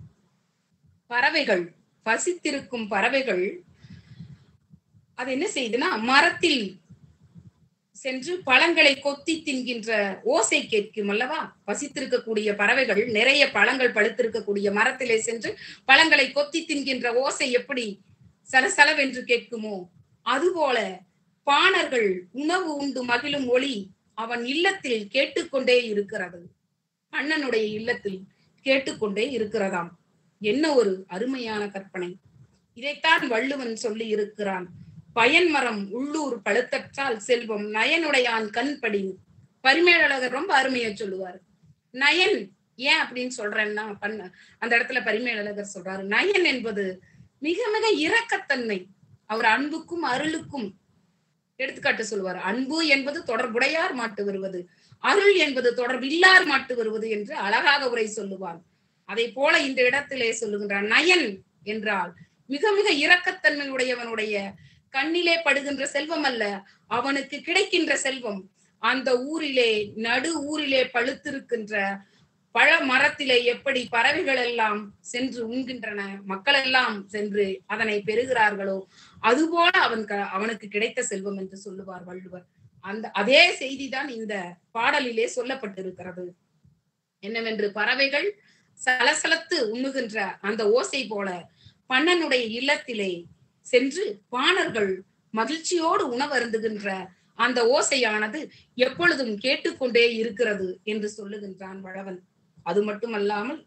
பறவைகள் அது என்ன செய்யுதுன்னா மரத்தில் சென்று பழங்களை கொத்தி தின்கின்ற ஓசை கேட்கும் அல்லவா. பசித்திருக்கக்கூடிய பறவைகள் நிறைய பழங்கள் பழுத்திருக்கக்கூடிய மரத்திலே சென்று பழங்களை கொத்தி தின்கின்ற ஓசை எப்படி சலசலவென்று கேட்குமோ அதுபோல பாணர்கள் உணவு உண்டு மகிழும் ஒளி அவன் இல்லத்தில் கேட்டுக்கொண்டே இருக்கிறது. அண்ணனுடைய இல்லத்தில் கேட்டுக்கொண்டே இருக்கிறதாம். என்ன ஒரு அருமையான கற்பனை. இதைத்தான் வள்ளுவன் சொல்லி இருக்கிறான். பயன் மரம் உள்ளூர் பழுத்தற்றால் செல்வம் நயனுடையான் கண்படி. பரிமேலழகர் ரொம்ப அருமையா சொல்லுவார். நயன் ஏன் அப்படின்னு சொல்றேன்னா அந்த இடத்துல பரிமேலழகர் சொல்றாரு, நயன் என்பது மிக மிக இரக்கத்தன்மை. அவர் அன்புக்கும் அருளுக்கும் எடுத்துக்காட்டு சொல்லுவார். அன்பு என்பது தொடர்புடையார் மாட்டு வருவது, அருள் என்பது தொடர்பில்லார் மாட்டு வருவது என்று அழகாக உரை சொல்லுவார். அதை போல இந்த இடத்திலே சொல்லுகின்றார், நயன் என்றால் மிக மிக இரக்கத்தன்மை உடையவனுடைய கண்ணிலே படுகின்ற செல்வம் அல்ல, அவனுக்கு கிடைக்கின்ற செல்வம். அந்த ஊரிலே நடு ஊரிலே பழுத்திருக்கின்ற பழ மரத்திலே எப்படி பறவைகள் எல்லாம் சென்று உண்கின்றன, மக்கள் எல்லாம் சென்று அதனை பெறுகிறார்களோ அதுபோல அவனுக்கு கிடைத்த செல்வம் என்று சொல்லுவார் வள்ளுவர். அதே செய்திதான் இந்த பாடலிலே சொல்லப்பட்டிருக்கிறது. என்னவென்று, பறவைகள் சலசலத்து உண்ணுகின்ற அந்த ஓசை போல பண்ணனுடைய இல்லத்திலே சென்று பாணர்கள் மகிழ்ச்சியோடு உணவருந்துகின்ற அந்த ஓசையானது எப்பொழுதும் கேட்டுக்கொண்டே இருக்கிறது என்று சொல்லுகின்றான் வளவன். அது மட்டுமல்லாமல்,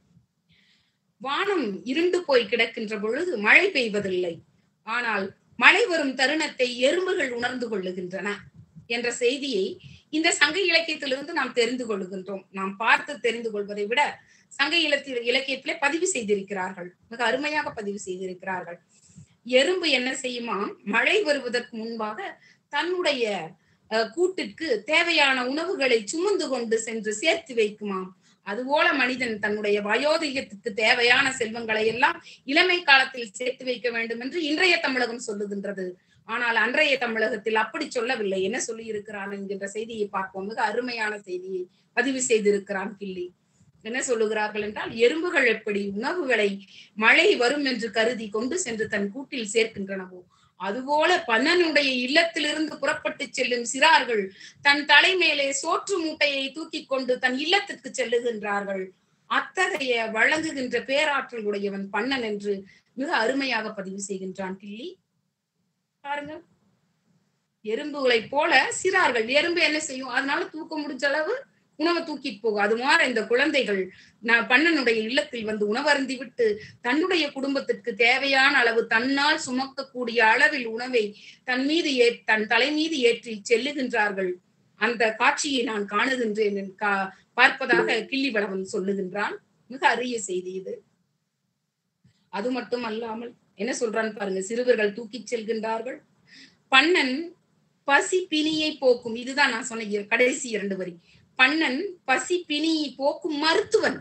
வானம் இருண்டு போய் கிடக்கின்ற பொழுது மழை பெய்வதில்லை, ஆனால் மழை வரும் தருணத்தை எறும்புகள் உணர்ந்து கொள்ளுகின்றன என்ற செய்தியை இந்த சங்க இலக்கியத்திலிருந்து நாம் தெரிந்து கொள்ளுகின்றோம். நாம் பார்த்து தெரிந்து கொள்வதை விட சங்க இலக்கியத்திலே பதிவு செய்திருக்கிறார்கள், மிக அருமையாக பதிவு செய்திருக்கிறார்கள். எறும்பு என்ன செய்யுமா, மழை வருவதற்கு முன்பாக தன்னுடைய கூட்டிற்கு தேவையான உணவுகளை சுமந்து கொண்டு சென்று சேர்த்து வைக்குமாம். அதுபோல மனிதன் தன்னுடைய வயோதிகத்துக்கு தேவையான செல்வங்களை எல்லாம் இளமை காலத்தில் சேர்த்து வைக்க வேண்டும் என்று இன்றைய தமிழகம் சொல்லுகின்றது. ஆனால் அன்றைய தமிழகத்தில் அப்படி சொல்லவில்லை. என்ன சொல்லி இருக்கிறான் என்கின்ற செய்தியை பார்ப்போம். மிக அருமையான செய்தியை பதிவு செய்திருக்கிறான் கிள்ளி. என்ன சொல்லுகிறார்கள் என்றால், எறும்புகள் எப்படி உணவுகளை மழை வரும் என்று கருதி கொண்டு சென்று தன் கூட்டில் சேர்க்கின்றனவோ அதுபோல பண்ணனுடைய இல்லத்திலிருந்து புறப்பட்டு செல்லும் சிறார்கள் தன் தலைமேலே சோற்று மூட்டையை தூக்கி கொண்டு தன் இல்லத்திற்கு செல்லுகின்றார்கள். அத்தகைய வழங்குகின்ற பேராற்றல் உடையவன் பண்ணன் என்று மிக அருமையாக பதிவு செய்கின்றான் கிள்ளி. பாருங்க, எறும்புகளை போல சிறார்கள், எறும்பு என்ன செய்யும், அதனால தூக்க முடிஞ்ச அளவு உணவை தூக்கிட்டு போகும். அது மாதிரி இந்த குழந்தைகள் பண்ணனுடைய இல்லத்தில் வந்து உணவருந்தி விட்டு தன்னுடைய குடும்பத்திற்கு தேவையான அளவு தன்னால் சுமக்கக்கூடிய அளவில் உணவை தன் தலை மீது ஏற்றி செல்லுகின்றார்கள். அந்த காட்சியை நான் காணுகின்றேன் பார்ப்பதாக கிள்ளி வளவன் சொல்லுகின்றான். மிக அரிய செய்தி இது. அது மட்டும் அல்லாமல் என்ன சொல்றான் பாருங்க, சிறுவர்கள் தூக்கி செல்கின்றார்கள். பண்ணன் பசி பிணியை போக்கும், இதுதான் நான் சொன்ன கடைசி 2 வரி. பண்ணன் பசி பிணியை போக்கும் மருத்துவன்.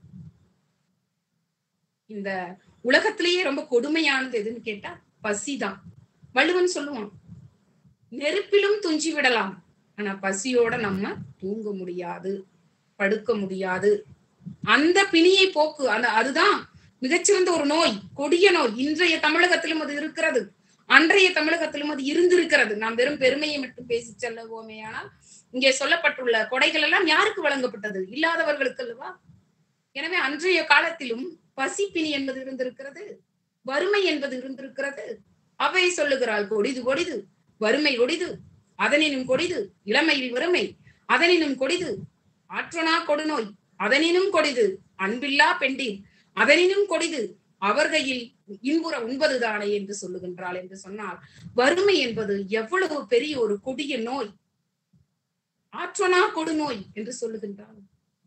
இந்த உலகத்திலேயே ரொம்ப கொடுமையானது எதுன்னு கேட்டா பசிதான். வள்ளுவன் சொல்லுவான், நெருப்பிலும் துஞ்சி விடலாம், ஆனா பசியோட நம்ம தூங்க முடியாது, படுக்க முடியாது. அந்த பிணியை போக்கு, அதுதான் மிகச்சிறந்த ஒரு நோய், கொடிய நோய். இன்றைய தமிழகத்திலும் அது இருக்கிறது, அன்றைய தமிழகத்திலும் அது இருந்திருக்கிறது. நாம் வெறும் பெருமையை மட்டும் பேசி செல்லவோமே, ஆனால் இங்கே சொல்லப்பட்டுள்ள கொடைகள் எல்லாம் யாருக்கு வழங்கப்பட்டது? இல்லாதவர்களுக்கு அல்லவா? எனவே அன்றைய காலத்திலும் பசிப்பிணி என்பது இருந்திருக்கிறது, வறுமை என்பது இருந்திருக்கிறது. அவை சொல்லுகிறாள், கொடிது கொடிது வறுமை கொடிது, அதனினும் கொடிது இளமையில் வறுமை, அதனினும் கொடிது ஆற்றனா கொடுநோய், அதனினும் கொடிது அன்பில்லா பெண்டீர், அதனினும் கொடிது அவர்கையில் இன்புற உண்பதுதானே என்று சொல்லுகின்றாள். என்று சொன்னால் வறுமை என்பது எவ்வளவு பெரிய ஒரு கொடிய நோய், ஆற்றனா கொடுநோய் என்று சொல்லுகின்றாள்.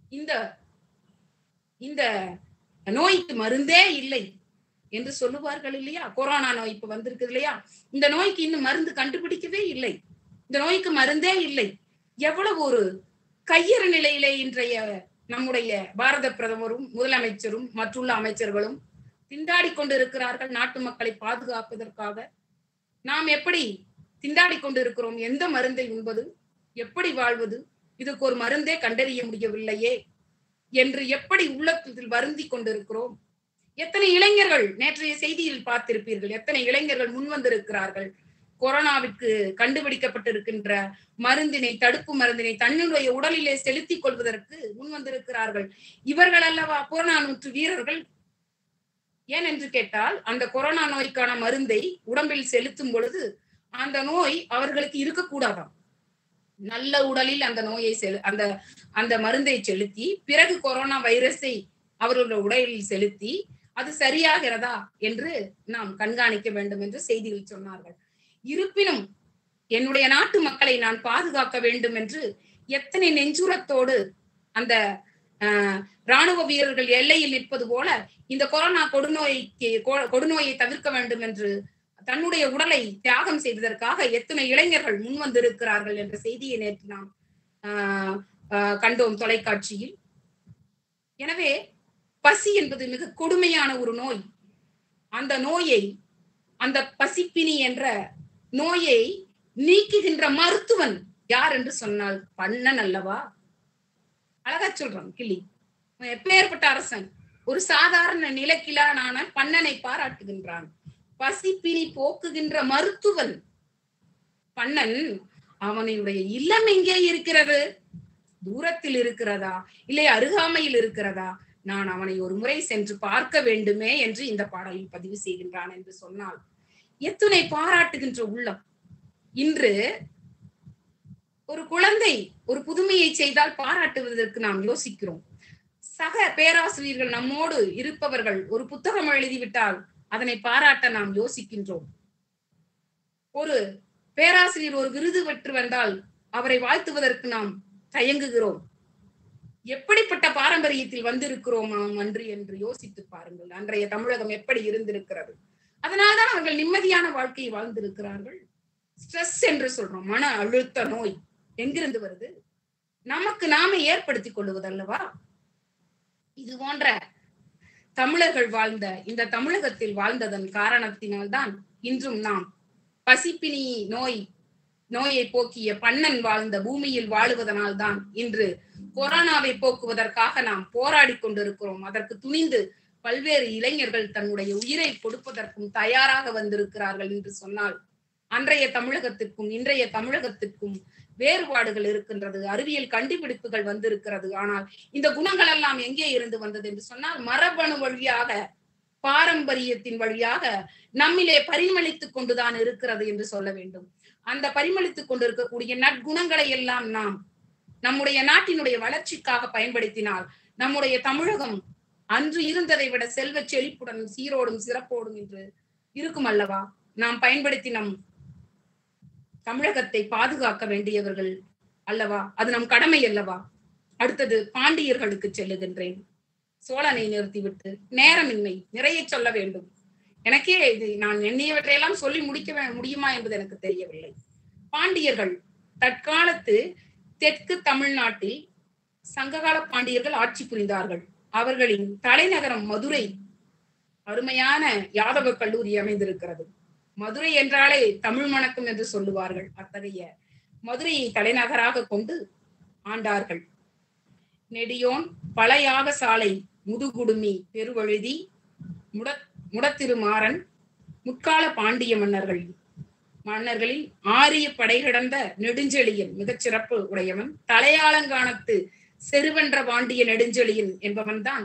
இந்த நோய்க்கு மருந்தே இல்லை என்று சொல்லுவார்கள் இல்லையா? கொரோனா நோய் இப்ப வந்திருக்குது இல்லையா? இந்த நோய்க்கு இன்னும் மருந்து கண்டுபிடிக்கவே இல்லை, இந்த நோய்க்கு மருந்தே இல்லை. எவ்வளவு ஒரு கையறு நிலையிலே இன்றைய நம்முடைய பாரத பிரதமரும் முதலமைச்சரும் மற்றுள்ள அமைச்சர்களும் திண்டாடி கொண்டு இருக்கிறார்கள் நாட்டு மக்களை பாதுகாப்பதற்காக. நாம் எப்படி திண்டாடி கொண்டு இருக்கிறோம்? எந்த மருந்தை உண்பது, எப்படி வாழ்வது, இதுக்கு ஒரு மருந்தே கண்டறிய முடியவில்லையே என்று எப்படி உள்ளத்தில் வருந்தி கொண்டிருக்கிறோம். எத்தனை இளைஞர்கள் நேற்றைய செய்தியில் பார்த்திருப்பீர்கள், எத்தனை இளைஞர்கள் முன்வந்திருக்கிறார்கள். கொரோனாவிற்கு கண்டுபிடிக்கப்பட்டிருக்கின்ற மருந்தினை, தடுப்பு மருந்தினை தன்னுடைய உடலிலே செலுத்திக் கொள்வதற்கு முன்வந்திருக்கிறார்கள். இவர்கள் அல்லவா கொரோனா நூற்று வீரர்கள்? ஏன் என்று கேட்டால், அந்த கொரோனா நோய்க்கான மருந்தை உடம்பில் செலுத்தும் பொழுது அந்த நோய் அவர்களுக்கு இருக்கக்கூடாதாம். நல்ல உடலில் அந்த நோயை அந்த மருந்தை செலுத்தி பிறகு கொரோனா வைரஸை அவர்களுடைய உடலில் செலுத்தி அது சரியாகிறதா என்று நாம் கண்காணிக்க வேண்டும் என்று செய்திகள் சொன்னார்கள். இருப்பினும் என்னுடைய நாட்டு மக்களை நான் பாதுகாக்க வேண்டும் என்று எத்தனை நெஞ்சுரத்தோடு அந்த ராணுவ வீரர்கள் எல்லையில் நிற்பது போல இந்த கொரோனா கொடுநோயை தவிர்க்க வேண்டும் என்று தன்னுடைய உடலை தியாகம் செய்ததற்காக எத்தனை இளைஞர்கள் முன் வந்திருக்கிறார்கள் என்ற செய்தியை நேற்று நாம் கண்டோம் தொலைக்காட்சியில். எனவே பசி என்பது மிக கொடுமையான ஒரு நோய். அந்த நோயை, அந்த பசிப்பினி என்ற நோயை நீக்குகின்ற மருத்துவன் யார் என்று சொன்னால் பண்ணன் அல்லவா? அழகா சொல்றான் கிள்ளி. எப்பேற்பட்ட அரசன் ஒரு சாதாரண நிலக்கிழானான பண்ணனை பாராட்டுகின்றான். பசிப்பினி போக்குகின்ற மருத்துவன் பண்ணன். அவனுடைய இல்லம் எங்கே இருக்கிறது? தூரத்தில் இருக்கிறதா, இல்லை அருகாமையில் இருக்கிறதா? நான் அவனை ஒரு முறை சென்று பார்க்க வேண்டுமே என்று இந்த பாடலில் பதிவு செய்கின்றான் என்று சொன்னால் எத்துணை பாராட்டுகின்ற உள்ளம். இன்று ஒரு குழந்தை ஒரு புதுமையை செய்தால் பாராட்டுவதற்கு நாம் யோசிக்கிறோம். சக பேராசிரியர்கள் நம்மோடு இருப்பவர்கள் ஒரு புத்தகம் எழுதிவிட்டால் அதனை பாராட்ட நாம் யோசிக்கின்றோம். ஒரு பேராசிரியர் ஒரு விருது பெற்று வந்தால் அவரை வாழ்த்துவதற்கு நாம் தயங்குகிறோம். எப்படிப்பட்ட பாரம்பரியத்தில் வந்திருக்கிறோம் நாம் அன்று என்று யோசித்து பாருங்கள். அன்றைய தமிழகம் எப்படி இருந்திருக்கிறது? அதனால்தான் அவர்கள் நிம்மதியான வாழ்க்கையை வாழ்ந்திருக்கிறார்கள். ஸ்ட்ரெஸ் என்று சொல்றோம், மன அழுத்த நோய் எங்கிருந்து வருது? நமக்கு நாமே ஏற்படுத்திக் கொள்ளுவதல்லவா? இது போன்ற தமிழர்கள் வாழ்ந்த இந்த தமிழகத்தில் வாழ்ந்ததன் காரணத்தினால்தான் இன்றும் நாம் பசிப்பினி நோயை போக்கிய பண்ணன் வாழ்ந்த பூமியில் வாழுவதனால்தான் இன்று கொரோனாவை போக்குவதற்காக நாம் போராடி கொண்டிருக்கிறோம். அதற்கு துணிந்து பல்வேறு இளைஞர்கள் தன்னுடைய உயிரை கொடுப்பதற்கும் தயாராக வந்திருக்கிறார்கள் என்று சொன்னால் அன்றைய தமிழகத்திற்கும் இன்றைய தமிழகத்திற்கும் வேறுபாடுகள் இருக்கின்றது. அறிவியல் கண்டுபிடிப்புகள் வந்திருக்கிறது. ஆனால் இந்த குணங்கள் எல்லாம் எங்கே இருந்து வந்தது என்று சொன்னால் மரபணு வழியாக, பாரம்பரியத்தின் வழியாக நம்மிலே பரிமளித்துக் கொண்டுதான் இருக்கிறது என்று சொல்ல வேண்டும். அந்த பரிமளித்துக் கொண்டிருக்கக்கூடிய நற்குணங்களை எல்லாம் நாம் நம்முடைய நாட்டினுடைய வளர்ச்சிக்காக பயன்படுத்தினால் நம்முடைய தமிழகம் அன்று இருந்ததை விட செல்வ செழிப்புடன் சீரோடும் சிறப்போடும் என்று இருக்கும் அல்லவா? நாம் பயன்படுத்தி நம் தமிழகத்தை பாதுகாக்க வேண்டியவர்கள் அல்லவா? அது நம் கடமை அல்லவா? அடுத்தது பாண்டியர்களுக்கு செல்லுகின்றேன். சோழனை நிறுத்திவிட்டு நேரமின்மை, நிறைய சொல்ல வேண்டும். எனக்கே இது நான் எண்ணியவற்றையெல்லாம் சொல்லி முடிக்க முடியுமா என்பது எனக்கு தெரியவில்லை. பாண்டியர்கள் தற்காலத்து தெற்கு தமிழ்நாட்டில் சங்ககால பாண்டியர்கள் ஆட்சி புரிந்தார்கள். அவர்களின் தலைநகரம் மதுரை. அருமையான யாதவ கல்லூரி அமைந்திருக்கிறது. மதுரை என்றாலே தமிழ் மணக்கம் என்று சொல்லுவார்கள். அத்தகைய மதுரையை தலைநகராக கொண்டு ஆண்டார்கள். நெடியோன், பழையாக சாலை, முதுகுடுமி, பெருவழுதி, முடத்திருமாறன் முற்கால பாண்டிய மன்னர்களில் ஆரிய படை கிடந்த நெடுஞ்செழியன் மிகச்சிறப்பு உடையவன். தலையாலங்கானத்து செருவென்ற பாண்டிய நெடுஞ்செழியன் என்பவன் தான்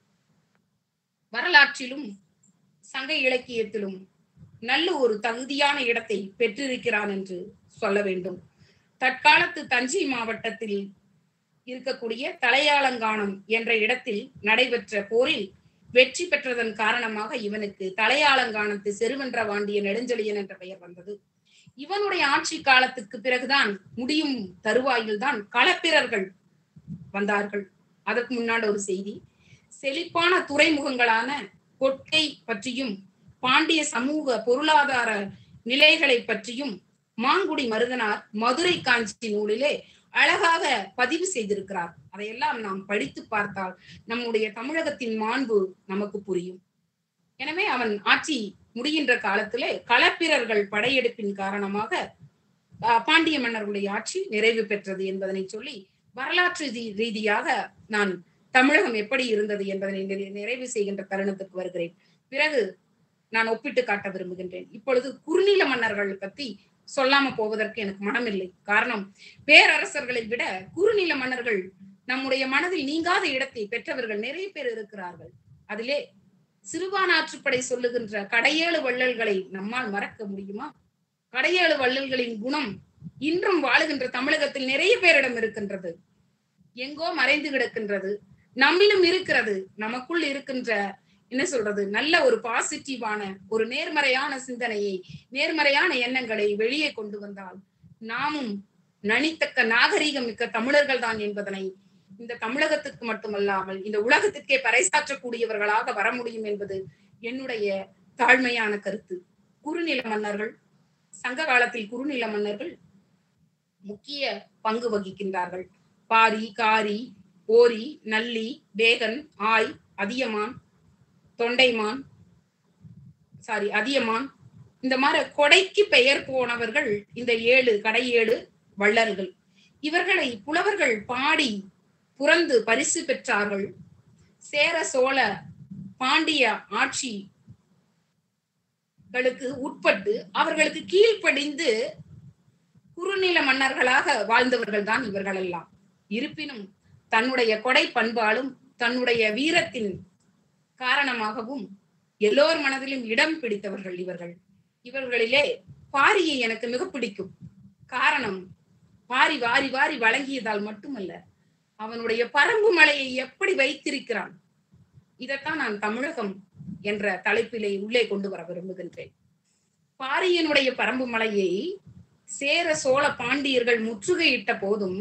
வரலாற்றிலும் சங்க இலக்கியத்திலும் நல்ல ஒரு தகுதியான இடத்தை பெற்றிருக்கிறான் என்று சொல்ல வேண்டும். தற்காலத்து தஞ்சை மாவட்டத்தில் இருக்கக்கூடிய தலையாலங்கானம் என்ற இடத்தில் நடைபெற்ற போரில் வெற்றி பெற்றதன் காரணமாக இவனுக்கு தலையாலங்கானத்து செருவென்ற பாண்டிய நெடுஞ்செழியன் என்ற பெயர் வந்தது. இவனுடைய ஆட்சி காலத்துக்கு பிறகுதான் முடியும் தருவாயில் தான் களப்பிரர்கள் வந்தார்கள். அதற்கு முன்னாடி ஒரு செய்தி, செழிப்பான துறைமுகங்களான கொட்டை பற்றியும் பாண்டிய சமூக பொருளாதார நிலைகளை பற்றியும் மாங்குடி மருதனார் மதுரை காஞ்சி நூலிலே அழகாக பதிவு செய்திருக்கிறார். அதையெல்லாம் நாம் படித்து பார்த்தால் நம்முடைய தமிழகத்தின் மாண்பு நமக்கு புரியும். எனவே அவன் ஆட்சி முடிகின்ற காலத்திலே களப்பிரர்கள் படையெடுப்பின் காரணமாக பாண்டிய மன்னர்களுடைய ஆட்சி நிறைவு பெற்றது என்பதனை சொல்லி வரலாற்று ரீதியாக நான் தமிழகம் எப்படி இருந்தது என்பதனை நிறைவு செய்கின்ற தருணத்துக்கு வருகிறேன். பிறகு நான் ஒப்பிட்டு காட்ட விரும்புகின்றேன். இப்பொழுது குறுநில மன்னர்கள் பற்றி சொல்லாம போவதற்கு எனக்கு மனமில்லை. காரணம், பேரரசர்களை விட குறுநில மன்னர்கள் நம்முடைய மனதில் நீங்காத இடத்தை பெற்றவர்கள் நிறைய பேர் இருக்கிறார்கள். அதிலே சிறுபானாற்றுப்படை சொல்லுகின்ற கடையேழு வள்ளல்களை நம்மால் மறக்க முடியுமா? கடையேழு வள்ளல்களின் குணம் இன்றும் வாழுகின்ற தமிழகத்தில் நிறைய பேரிடம் இருக்கின்றது. எங்கோ மறைந்து கிடக்கின்றது, நம்மிலும் இருக்கிறது. நமக்குள் இருக்கின்ற என்ன சொல்றது, நல்ல ஒரு பாசிட்டிவான ஒரு நேர்மறையான சிந்தனையை, நேர்மறையான எண்ணங்களை வெளியே கொண்டு வந்தால் நாமும் நனித்தக்க நாகரீகம் மிக்க தமிழர்கள் தான் என்பதனை இந்த தமிழகத்துக்கு மட்டுமல்லாமல் இந்த உலகத்திற்கே பறைசாற்றக்கூடியவர்களாக வர முடியும் என்பது என்னுடைய தாழ்மையான கருத்து. குறுநில மன்னர்கள், சங்க காலத்தில் குறுநில மன்னர்கள் முக்கிய பங்கு வகிக்கின்றார்கள். பாரி, காரி, ஓரி, நல்லி, வேகன், ஆய், அதியமான், தொண்டைமான், அதியமான், இந்த மாதிரி கொடைக்கு பெயர் போனவர்கள் இந்த 7 கடை 7 வள்ளல்கள். இவர்களை புலவர்கள் பாடி புரந்து பரிசு பெற்றார்கள். சேர சோழ பாண்டிய ஆட்சிகளுக்கு உட்பட்டு அவர்களுக்கு கீழ்ப்படிந்து குறுநில மன்னர்களாக வாழ்ந்தவர்கள் தான் இவர்கள் எல்லாம். இருப்பினும் தன்னுடைய கொடை பண்பாலும் தன்னுடைய வீரத்தின் காரணமாகவும் எல்லோர் மனதிலும் இடம் பிடித்தவர்கள் இவர்கள். இவர்களிலே பாரியை எனக்கு மிக பிடிக்கும். காரணம், பாரி வாரி வாரி வழங்கியதால் மட்டுமல்ல, அவனுடைய பரம்பு மலையை எப்படி வைத்திருக்கிறான். இதைத்தான் நான் தமிழகம் என்ற தலைப்பிலே உள்ளே கொண்டு வர விரும்புகின்றேன். பாரியினுடைய பரம்பு மலையை சேர சோழ பாண்டியர்கள் முற்றுகையிட்ட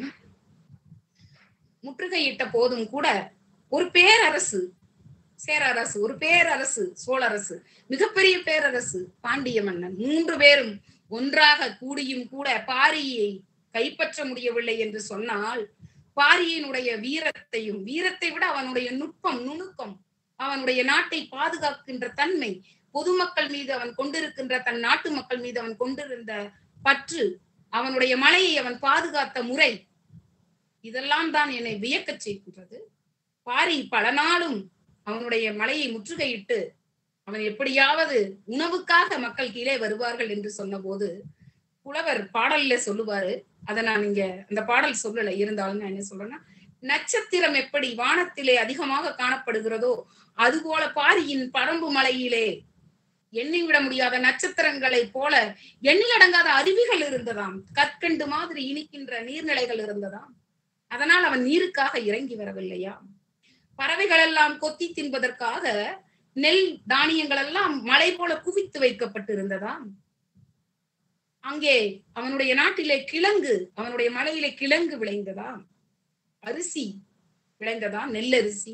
போதும் கூட ஒரு பேரரசு, சேர அரசு, ஒரு பேரரசு, சோழ அரசு, மிகப்பெரிய பேரரசு, பாண்டிய மன்னன் 3 பேரும் ஒன்றாக கூடியும் கூட பாரியை கைப்பற்ற முடியவில்லை என்று சொன்னால், பாரியினுடைய வீரத்தையும், வீரத்தை விட அவனுடைய நுட்பம், நுணுக்கம், அவனுடைய நாட்டை பாதுகாக்கின்ற தன்மை, பொதுமக்கள் மீது அவன் கொண்டிருக்கின்ற, தன் நாட்டு மக்கள் மீது அவன் கொண்டிருந்த பற்று, அவனுடைய மலையை அவன் பாதுகாத்த முறை, இதெல்லாம் தான் என்னை வியக்கச் செய்கின்றது. பாரி பல நாளும் அவனுடைய மலையை முற்றுகையிட்டு அவன் எப்படியாவது உணவுக்காக மக்கள் கீழே வருவார்கள் என்று சொன்ன போது புலவர் பாடல்ல சொல்லுவாரு. அதை நான் இங்க அந்த பாடல் சொல்லல, இருந்தாலும் நான் என்ன சொல்றேன்னா, நட்சத்திரம் எப்படி வானத்திலே அதிகமாக காணப்படுகிறதோ அதுபோல பாரியின் பரம்பு மலையிலே எண்ணிவிட முடியாத நட்சத்திரங்களை போல எண்ணிலடங்காத அருவிகள் இருந்ததாம். கற்கண்டு மாதிரி இனிக்கின்ற நீர்நிலைகள் இருந்ததாம். அதனால் அவன் நீருக்காக இறங்கி வரவில்லையா? பறவைகள் எல்லாம் கொத்தி தின்பதற்காக நெல் தானியங்கள் எல்லாம் மலை போல குவித்து வைக்கப்பட்டிருந்ததாம். அங்கே அவனுடைய நாட்டிலே கிழங்கு, அவனுடைய மலையிலே கிழங்கு விளைந்ததாம், அரிசி விளைந்ததாம், நெல்லரிசி.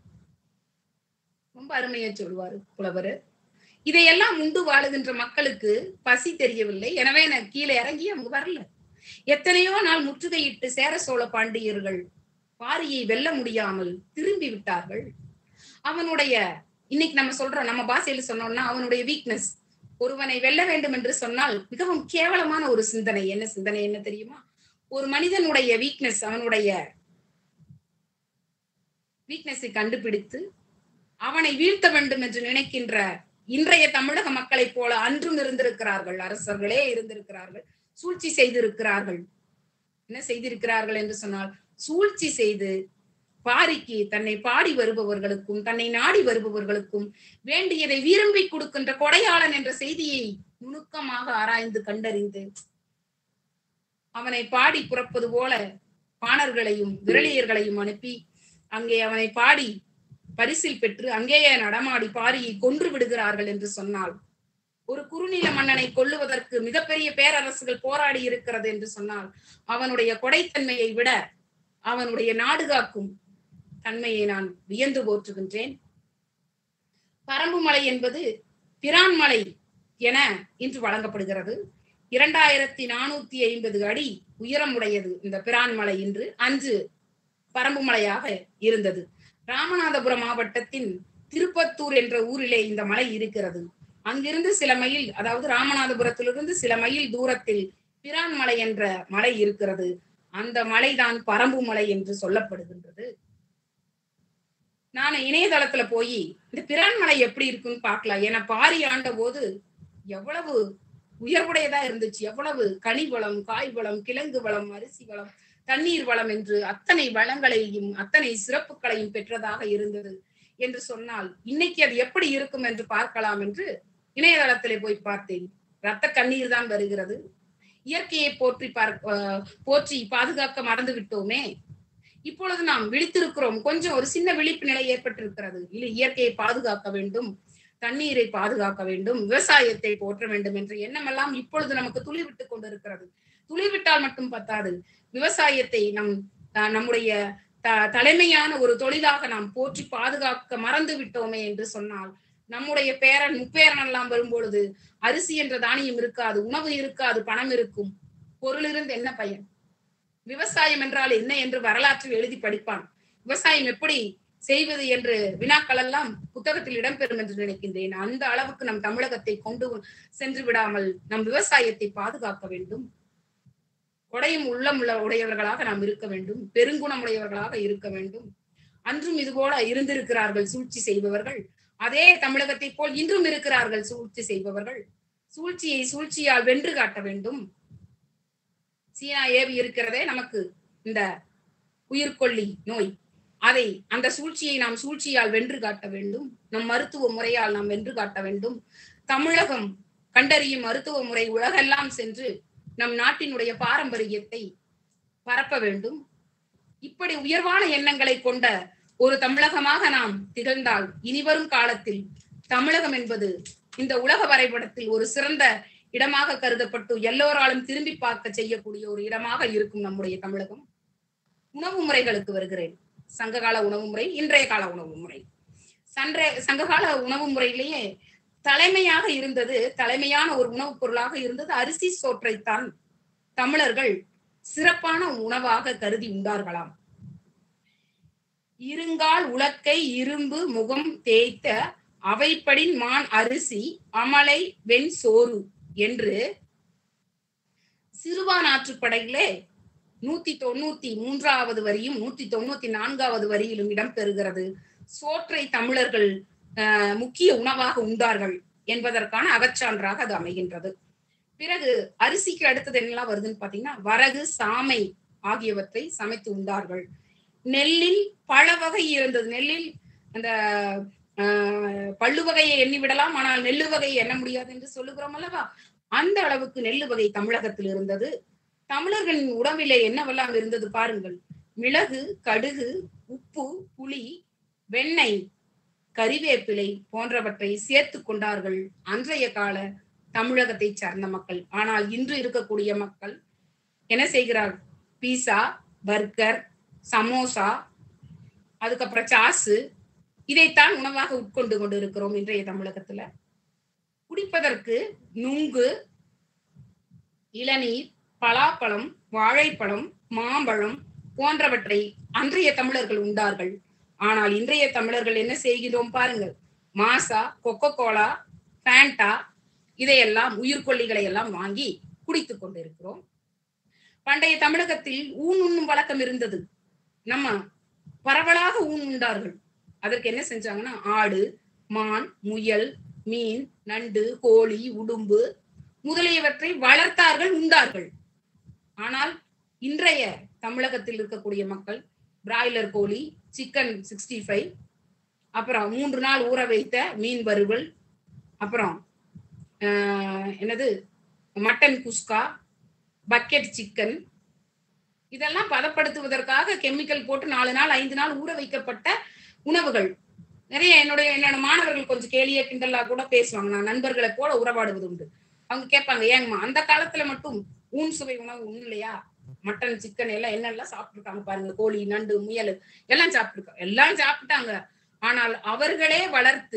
ரொம்ப அருமையா சொல்வாரு புலவர். இதையெல்லாம் உண்டு வாழுகின்ற மக்களுக்கு பசி தெரியவில்லை. எனவே நான் கீழே இறங்கி அவங்க வரல. எத்தனையோ நாள் முற்றுகையிட்டு சேர சோழ பாண்டியர்கள் பாரியை வெல்ல முடியாமல் திரும்பி விட்டார்கள். அவனுடைய, இன்னைக்கு நம்ம சொல்றோம், நம்ம பாஷையில சொன்னோம்னா அவனுடைய வீக்னஸ், ஒருவனை வெல்ல வேண்டும் என்று சொன்னால் மிகவும் கேவலமான ஒரு சிந்தனை. என்ன சிந்தனை என்ன தெரியுமா? ஒரு மனிதனுடைய வீக்னஸ், அவனுடைய வீக்னஸை கண்டுபிடித்து அவனை வீழ்த்த வேண்டும் என்று நினைக்கின்ற இன்றைய தமிழக மக்களை போல அன்றும் இருந்திருக்கிறார்கள், அரசர்களே இருந்திருக்கிறார்கள், சூழ்ச்சி செய்திருக்கிறார்கள். என்ன செய்திருக்கிறார்கள் என்று சொன்னால், சூழ்ச்சி செய்து பாரிக்கு தன்னை பாடி வருபவர்களுக்கும் தன்னை நாடி வருபவர்களுக்கும் வேண்டியதை விரும்பி கொடுக்கின்ற கொடையாளன் என்ற செய்தியை நுணுக்கமாக ஆராய்ந்து கண்டறிந்து அவனை பாடி புறப்பது போல பாணர்களையும் விரலியர்களையும் அனுப்பி அங்கே அவனை பாடி பரிசில் பெற்று அங்கேயே நடமாடி பாரியை கொன்று விடுகிறார்கள் என்று சொன்னால், ஒரு குறுநில மன்னனை கொல்லுவதற்கு மிகப்பெரிய பேரரசுகள் போராடி இருக்கிறது என்று சொன்னால், அவனுடைய கொடைத்தன்மையை விட அவனுடைய நாடு காக்கும் தன்மையை நான் வியந்து போற்றுகின்றேன். பரம்பு மலை என்பது பிரான் மலை என இன்று வழங்கப்படுகிறது. 2450 அடி உயரம் உடையது இந்த பிரான் மலை. இன்று அன்று பரம்பு மலையாக இருந்தது. ராமநாதபுரம் மாவட்டத்தின் திருப்பத்தூர் என்ற ஊரிலே இந்த மலை இருக்கிறது. அங்கிருந்து சில மைல், அதாவது ராமநாதபுரத்திலிருந்து சில மைல் தூரத்தில் பிரான் மலை என்ற மலை இருக்கிறது. அந்த மலைதான் பரம்பு மலை என்று சொல்லப்படுகின்றது. நான் இணையதளத்துல போய் இந்த பிரான் மலை எப்படி இருக்குன்னு பார்க்கலாம். ஏன்னா பாரி ஆண்ட போது எவ்வளவு உயர்வுடையதா இருந்துச்சு, எவ்வளவு கனி வளம், காய் வளம், கிழங்கு வளம், அரிசி வளம், தண்ணீர் வளம் என்று அத்தனை வளங்களையும் அத்தனை சிறப்புகளையும் பெற்றதாக இருந்தது என்று சொன்னால், இன்னைக்கு அது எப்படி இருக்கும் என்று பார்க்கலாம் என்று இணையதளத்திலே போய் பார்த்தேன். ரத்த கண்ணீர் தான் வருகிறது. இயற்கையை போற்றி பாதுகாக்க மறந்து விட்டோமே. இப்பொழுது நாம் விழித்திருக்கிறோம். கொஞ்சம் ஒரு சின்ன விழிப்பு நிலை ஏற்பட்டிருக்கிறது. இல்லை, இயற்கையை பாதுகாக்க வேண்டும், தண்ணீரை பாதுகாக்க வேண்டும், விவசாயத்தை போற்ற வேண்டும் என்ற எண்ணமெல்லாம் இப்பொழுது நமக்கு துளிவிட்டு கொண்டிருக்கிறது. துளிவிட்டால் மட்டும் பத்தாது, விவசாயத்தை நம்முடைய தலைமையான ஒரு தொழிலாக நாம் போற்றி பாதுகாக்க மறந்து விட்டோமே என்று சொன்னால், நம்முடைய பேரன் முப்பேரன் எல்லாம் வரும்பொழுது அரிசி என்ற தானியம் இருக்காது, உணவு இருக்காது, பணம் இருக்கும். பொருள் இருந்து என்ன பயன்? விவசாயம் என்றால் என்ன என்று வரலாற்றில் எழுதி படிப்பான். விவசாயம் எப்படி செய்வது என்று வினாக்கள் எல்லாம் புத்தகத்தில் இடம்பெறும் என்று நினைக்கின்றேன். அந்த அளவுக்கு நம் தமிழகத்தை கொண்டு சென்று விடாமல் நம் விவசாயத்தை பாதுகாக்க வேண்டும். கொடையும் உள்ளம் உடையவர்களாக நாம் இருக்க வேண்டும், பெருங்குணம் உடையவர்களாக இருக்க வேண்டும். அன்றும் இது போல இருந்திருக்கிறார்கள் சூழ்ச்சி செய்பவர்கள். அதே தமிழகத்தை போல் இன்றும் இருக்கிறார்கள் சூழ்ச்சி செய்பவர்கள். சூழ்ச்சியை சூழ்ச்சியால் வென்று காட்ட வேண்டும். சீனா ஏவி இருக்கிறதே நமக்கு இந்த உயிர்கொல்லி நோய், அதை அந்த சூழ்ச்சியை நாம் சூழ்ச்சியால் வென்று காட்ட வேண்டும். நம் மருத்துவ முறையால் நாம் வென்று காட்ட வேண்டும். தமிழகம் கண்டறியும் மருத்துவ முறை உலகெல்லாம் சென்று நம் நாட்டினுடைய பாரம்பரியத்தை பரப்ப வேண்டும். இப்படி உயர்வான எண்ணங்களை கொண்ட ஒரு தமிழகமாக நாம் திகழ்ந்தால் இனிவரும் காலத்தில் தமிழகம் என்பது இந்த உலக வரைபடத்தில் ஒரு சிறந்த இடமாக கருதப்பட்டு எல்லோராலும் திரும்பி பார்க்க செய்யக்கூடிய ஒரு இடமாக இருக்கும் நம்முடைய தமிழகம். உணவு முறைகளுக்கு வருகிறேன். சங்ககால உணவு முறை, இன்றைய கால உணவு முறை. சங்ககால உணவு முறையிலேயே தலைமையாக இருந்தது, தலைமையான ஒரு உணவுப் பொருளாக இருந்தது அரிசி சோற்றைத்தான் தமிழர்கள் சிறப்பான உணவாக கருதி உண்டார்களாம். இருங்கால் உலக்கை இரும்பு முகம் தேய்த்த அவைப்படின் மான் அரிசி அமலை வெண் சோறு என்று சிறுபானாற்றுப்படையிலே 193வது வரியும் 194வது வரியிலும் இடம்பெறுகிறது. சோற்றை தமிழர்கள் முக்கிய உணவாக உண்டார்கள் என்பதற்கான அகச்சான்றாக அது அமைகின்றது. பிறகு அரிசிக்கு அடுத்தது என்னெல்லாம் வருதுன்னு பாத்தீங்கன்னா, வரகு சாமை ஆகியவற்றை சமைத்து உண்டார்கள். நெல்லில் பல வகை இருந்தது. நெல்லில் அந்த பள்ளு வகையை எண்ணி விடலாம், ஆனால் நெல்லு வகையை எண்ண முடியாது என்று சொல்லுகிறோம் அல்லவா? அந்த அளவுக்கு நெல்லு வகை தமிழகத்தில் இருந்தது. தமிழர்களின் உணவிலே என்னவெல்லாம் இருந்தது பாருங்கள். மிளகு, கடுகு, உப்பு, புளி, வெண்ணெய், கறிவேப்பிலை போன்றவற்றை சேர்த்து கொண்டார்கள் அன்றைய கால தமிழகத்தை சார்ந்த மக்கள். ஆனால் இன்று இருக்கக்கூடிய மக்கள் என்ன செய்கிறார்கள்? பீஸா, பர்கர், சமோசா, அதுக்கப்புறம் சாசு, இதைத்தான் உணவாக உட்கொண்டு கொண்டு இருக்கிறோம் இன்றைய தமிழகத்துல. குடிப்பதற்கு நுங்கு, இளநீர், பலாப்பழம், வாழைப்பழம், மாம்பழம் போன்றவற்றை அன்றைய தமிழர்கள் உண்டார்கள். ஆனால் இன்றைய தமிழர்கள் என்ன செய்கிறோம் பாருங்கள். மாசா, கொக்கோ கோலா, ஃபேண்டா, இதையெல்லாம் உயிர்கொல்லிகளை எல்லாம் வாங்கி குடித்துக் கொண்டிருக்கிறோம். பண்டைய தமிழகத்தில் ஊன் உண்ணும் வழக்கம் இருந்தது. நம்ம பரவலாக ஊன் உண்டார்கள். அதற்கு என்ன செஞ்சாங்கன்னா, ஆடு, மான், முயல், மீன், நண்டு, கோழி, உடும்பு முதலியவற்றை வளர்த்தார்கள், உண்டார்கள். ஆனால் இன்றைய தமிழகத்தில் இருக்கக்கூடிய மக்கள் பிராய்லர் கோழி, சிக்கன் 65, அப்புறம் 3 நாள் ஊற வைத்த மீன் வறுவல், அப்புறம் என்னது மட்டன் குஸ்கா, பக்கெட் சிக்கன், இதெல்லாம் பதப்படுத்துவதற்காக கெமிக்கல் போட்டு 4 நாள் 5 நாள் ஊற வைக்கப்பட்ட உணவுகள். நிறைய என்னோட மாணவர்கள் கொஞ்சம் கேலிய கிண்டலா கூட பேசுவாங்க. நான் நண்பர்களை போல உறவாடுவது உண்டு. அவங்க கேட்பாங்க, ஏங்கம்மா அந்த காலத்துல மட்டும் ஊன் சுவை உணவு ஒண்ணும் இல்லையா? மட்டன், சிக்கன் எல்லாம் என்னெல்லாம் சாப்பிட்டுருக்காங்க பாருங்க. கோழி, நண்டு, முயல் எல்லாம் சாப்பிட்டாங்க. ஆனால் அவர்களே வளர்த்து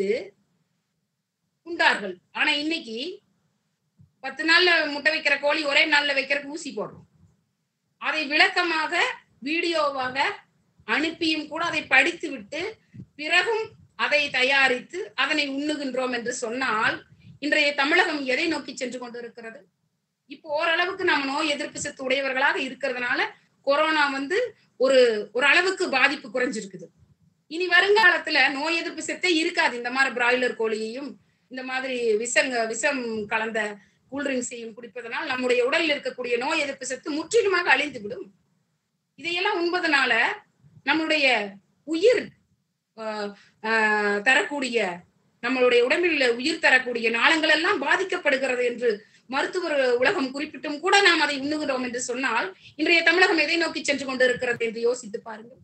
உண்டார்கள். ஆனா இன்னைக்கு 10 நாள்ல முட்டை வைக்கிற கோழி ஒரே நாள்ல வைக்கிறதுக்கு ஊசி போடுறோம். அதை விளக்கமாக வீடியோவாக அனுப்பியும் கூட அதை படித்து விட்டு பிறகும் அதை தயாரித்து அதனை உண்ணுகின்றோம் என்று சொன்னால் இன்றைய தமிழகம் எதை நோக்கி சென்று கொண்டு இருக்கிறது? இப்போ ஓரளவுக்கு நாம நோய் எதிர்ப்பு சக்தி உடையவர்களாக இருக்கிறதுனால கொரோனா ஒரு அளவுக்கு பாதிப்பு குறைஞ்சிருக்குது. இனி வருங்காலத்துல நோய் எதிர்ப்பு சக்தியே இருக்காது. இந்த மாதிரி பிராய்லர் கோழியையும் இந்த மாதிரி விஷம் கலந்த கூல்ட்ரிங்க்ஸையும் குடிப்பதனால் நம்முடைய உடலில் இருக்கக்கூடிய நோய் எதிர்ப்பு சக்தி முற்றிலுமாக அழிந்து விடும். இதையெல்லாம் உண்பதனால நம்மளுடைய உயிர் தரக்கூடிய, நம்மளுடைய உடம்பில் உயிர் தரக்கூடிய நாளங்கள் எல்லாம் பாதிக்கப்படுகிறது என்று மருத்துவர் உலகம் குறிப்பிட்டும் கூட நாம் அதை உண்ணுகிறோம் என்று சொன்னால் இன்றைய தமிழகம் எதை நோக்கி சென்று கொண்டு இருக்கிறது என்று யோசித்து பாருங்கள்.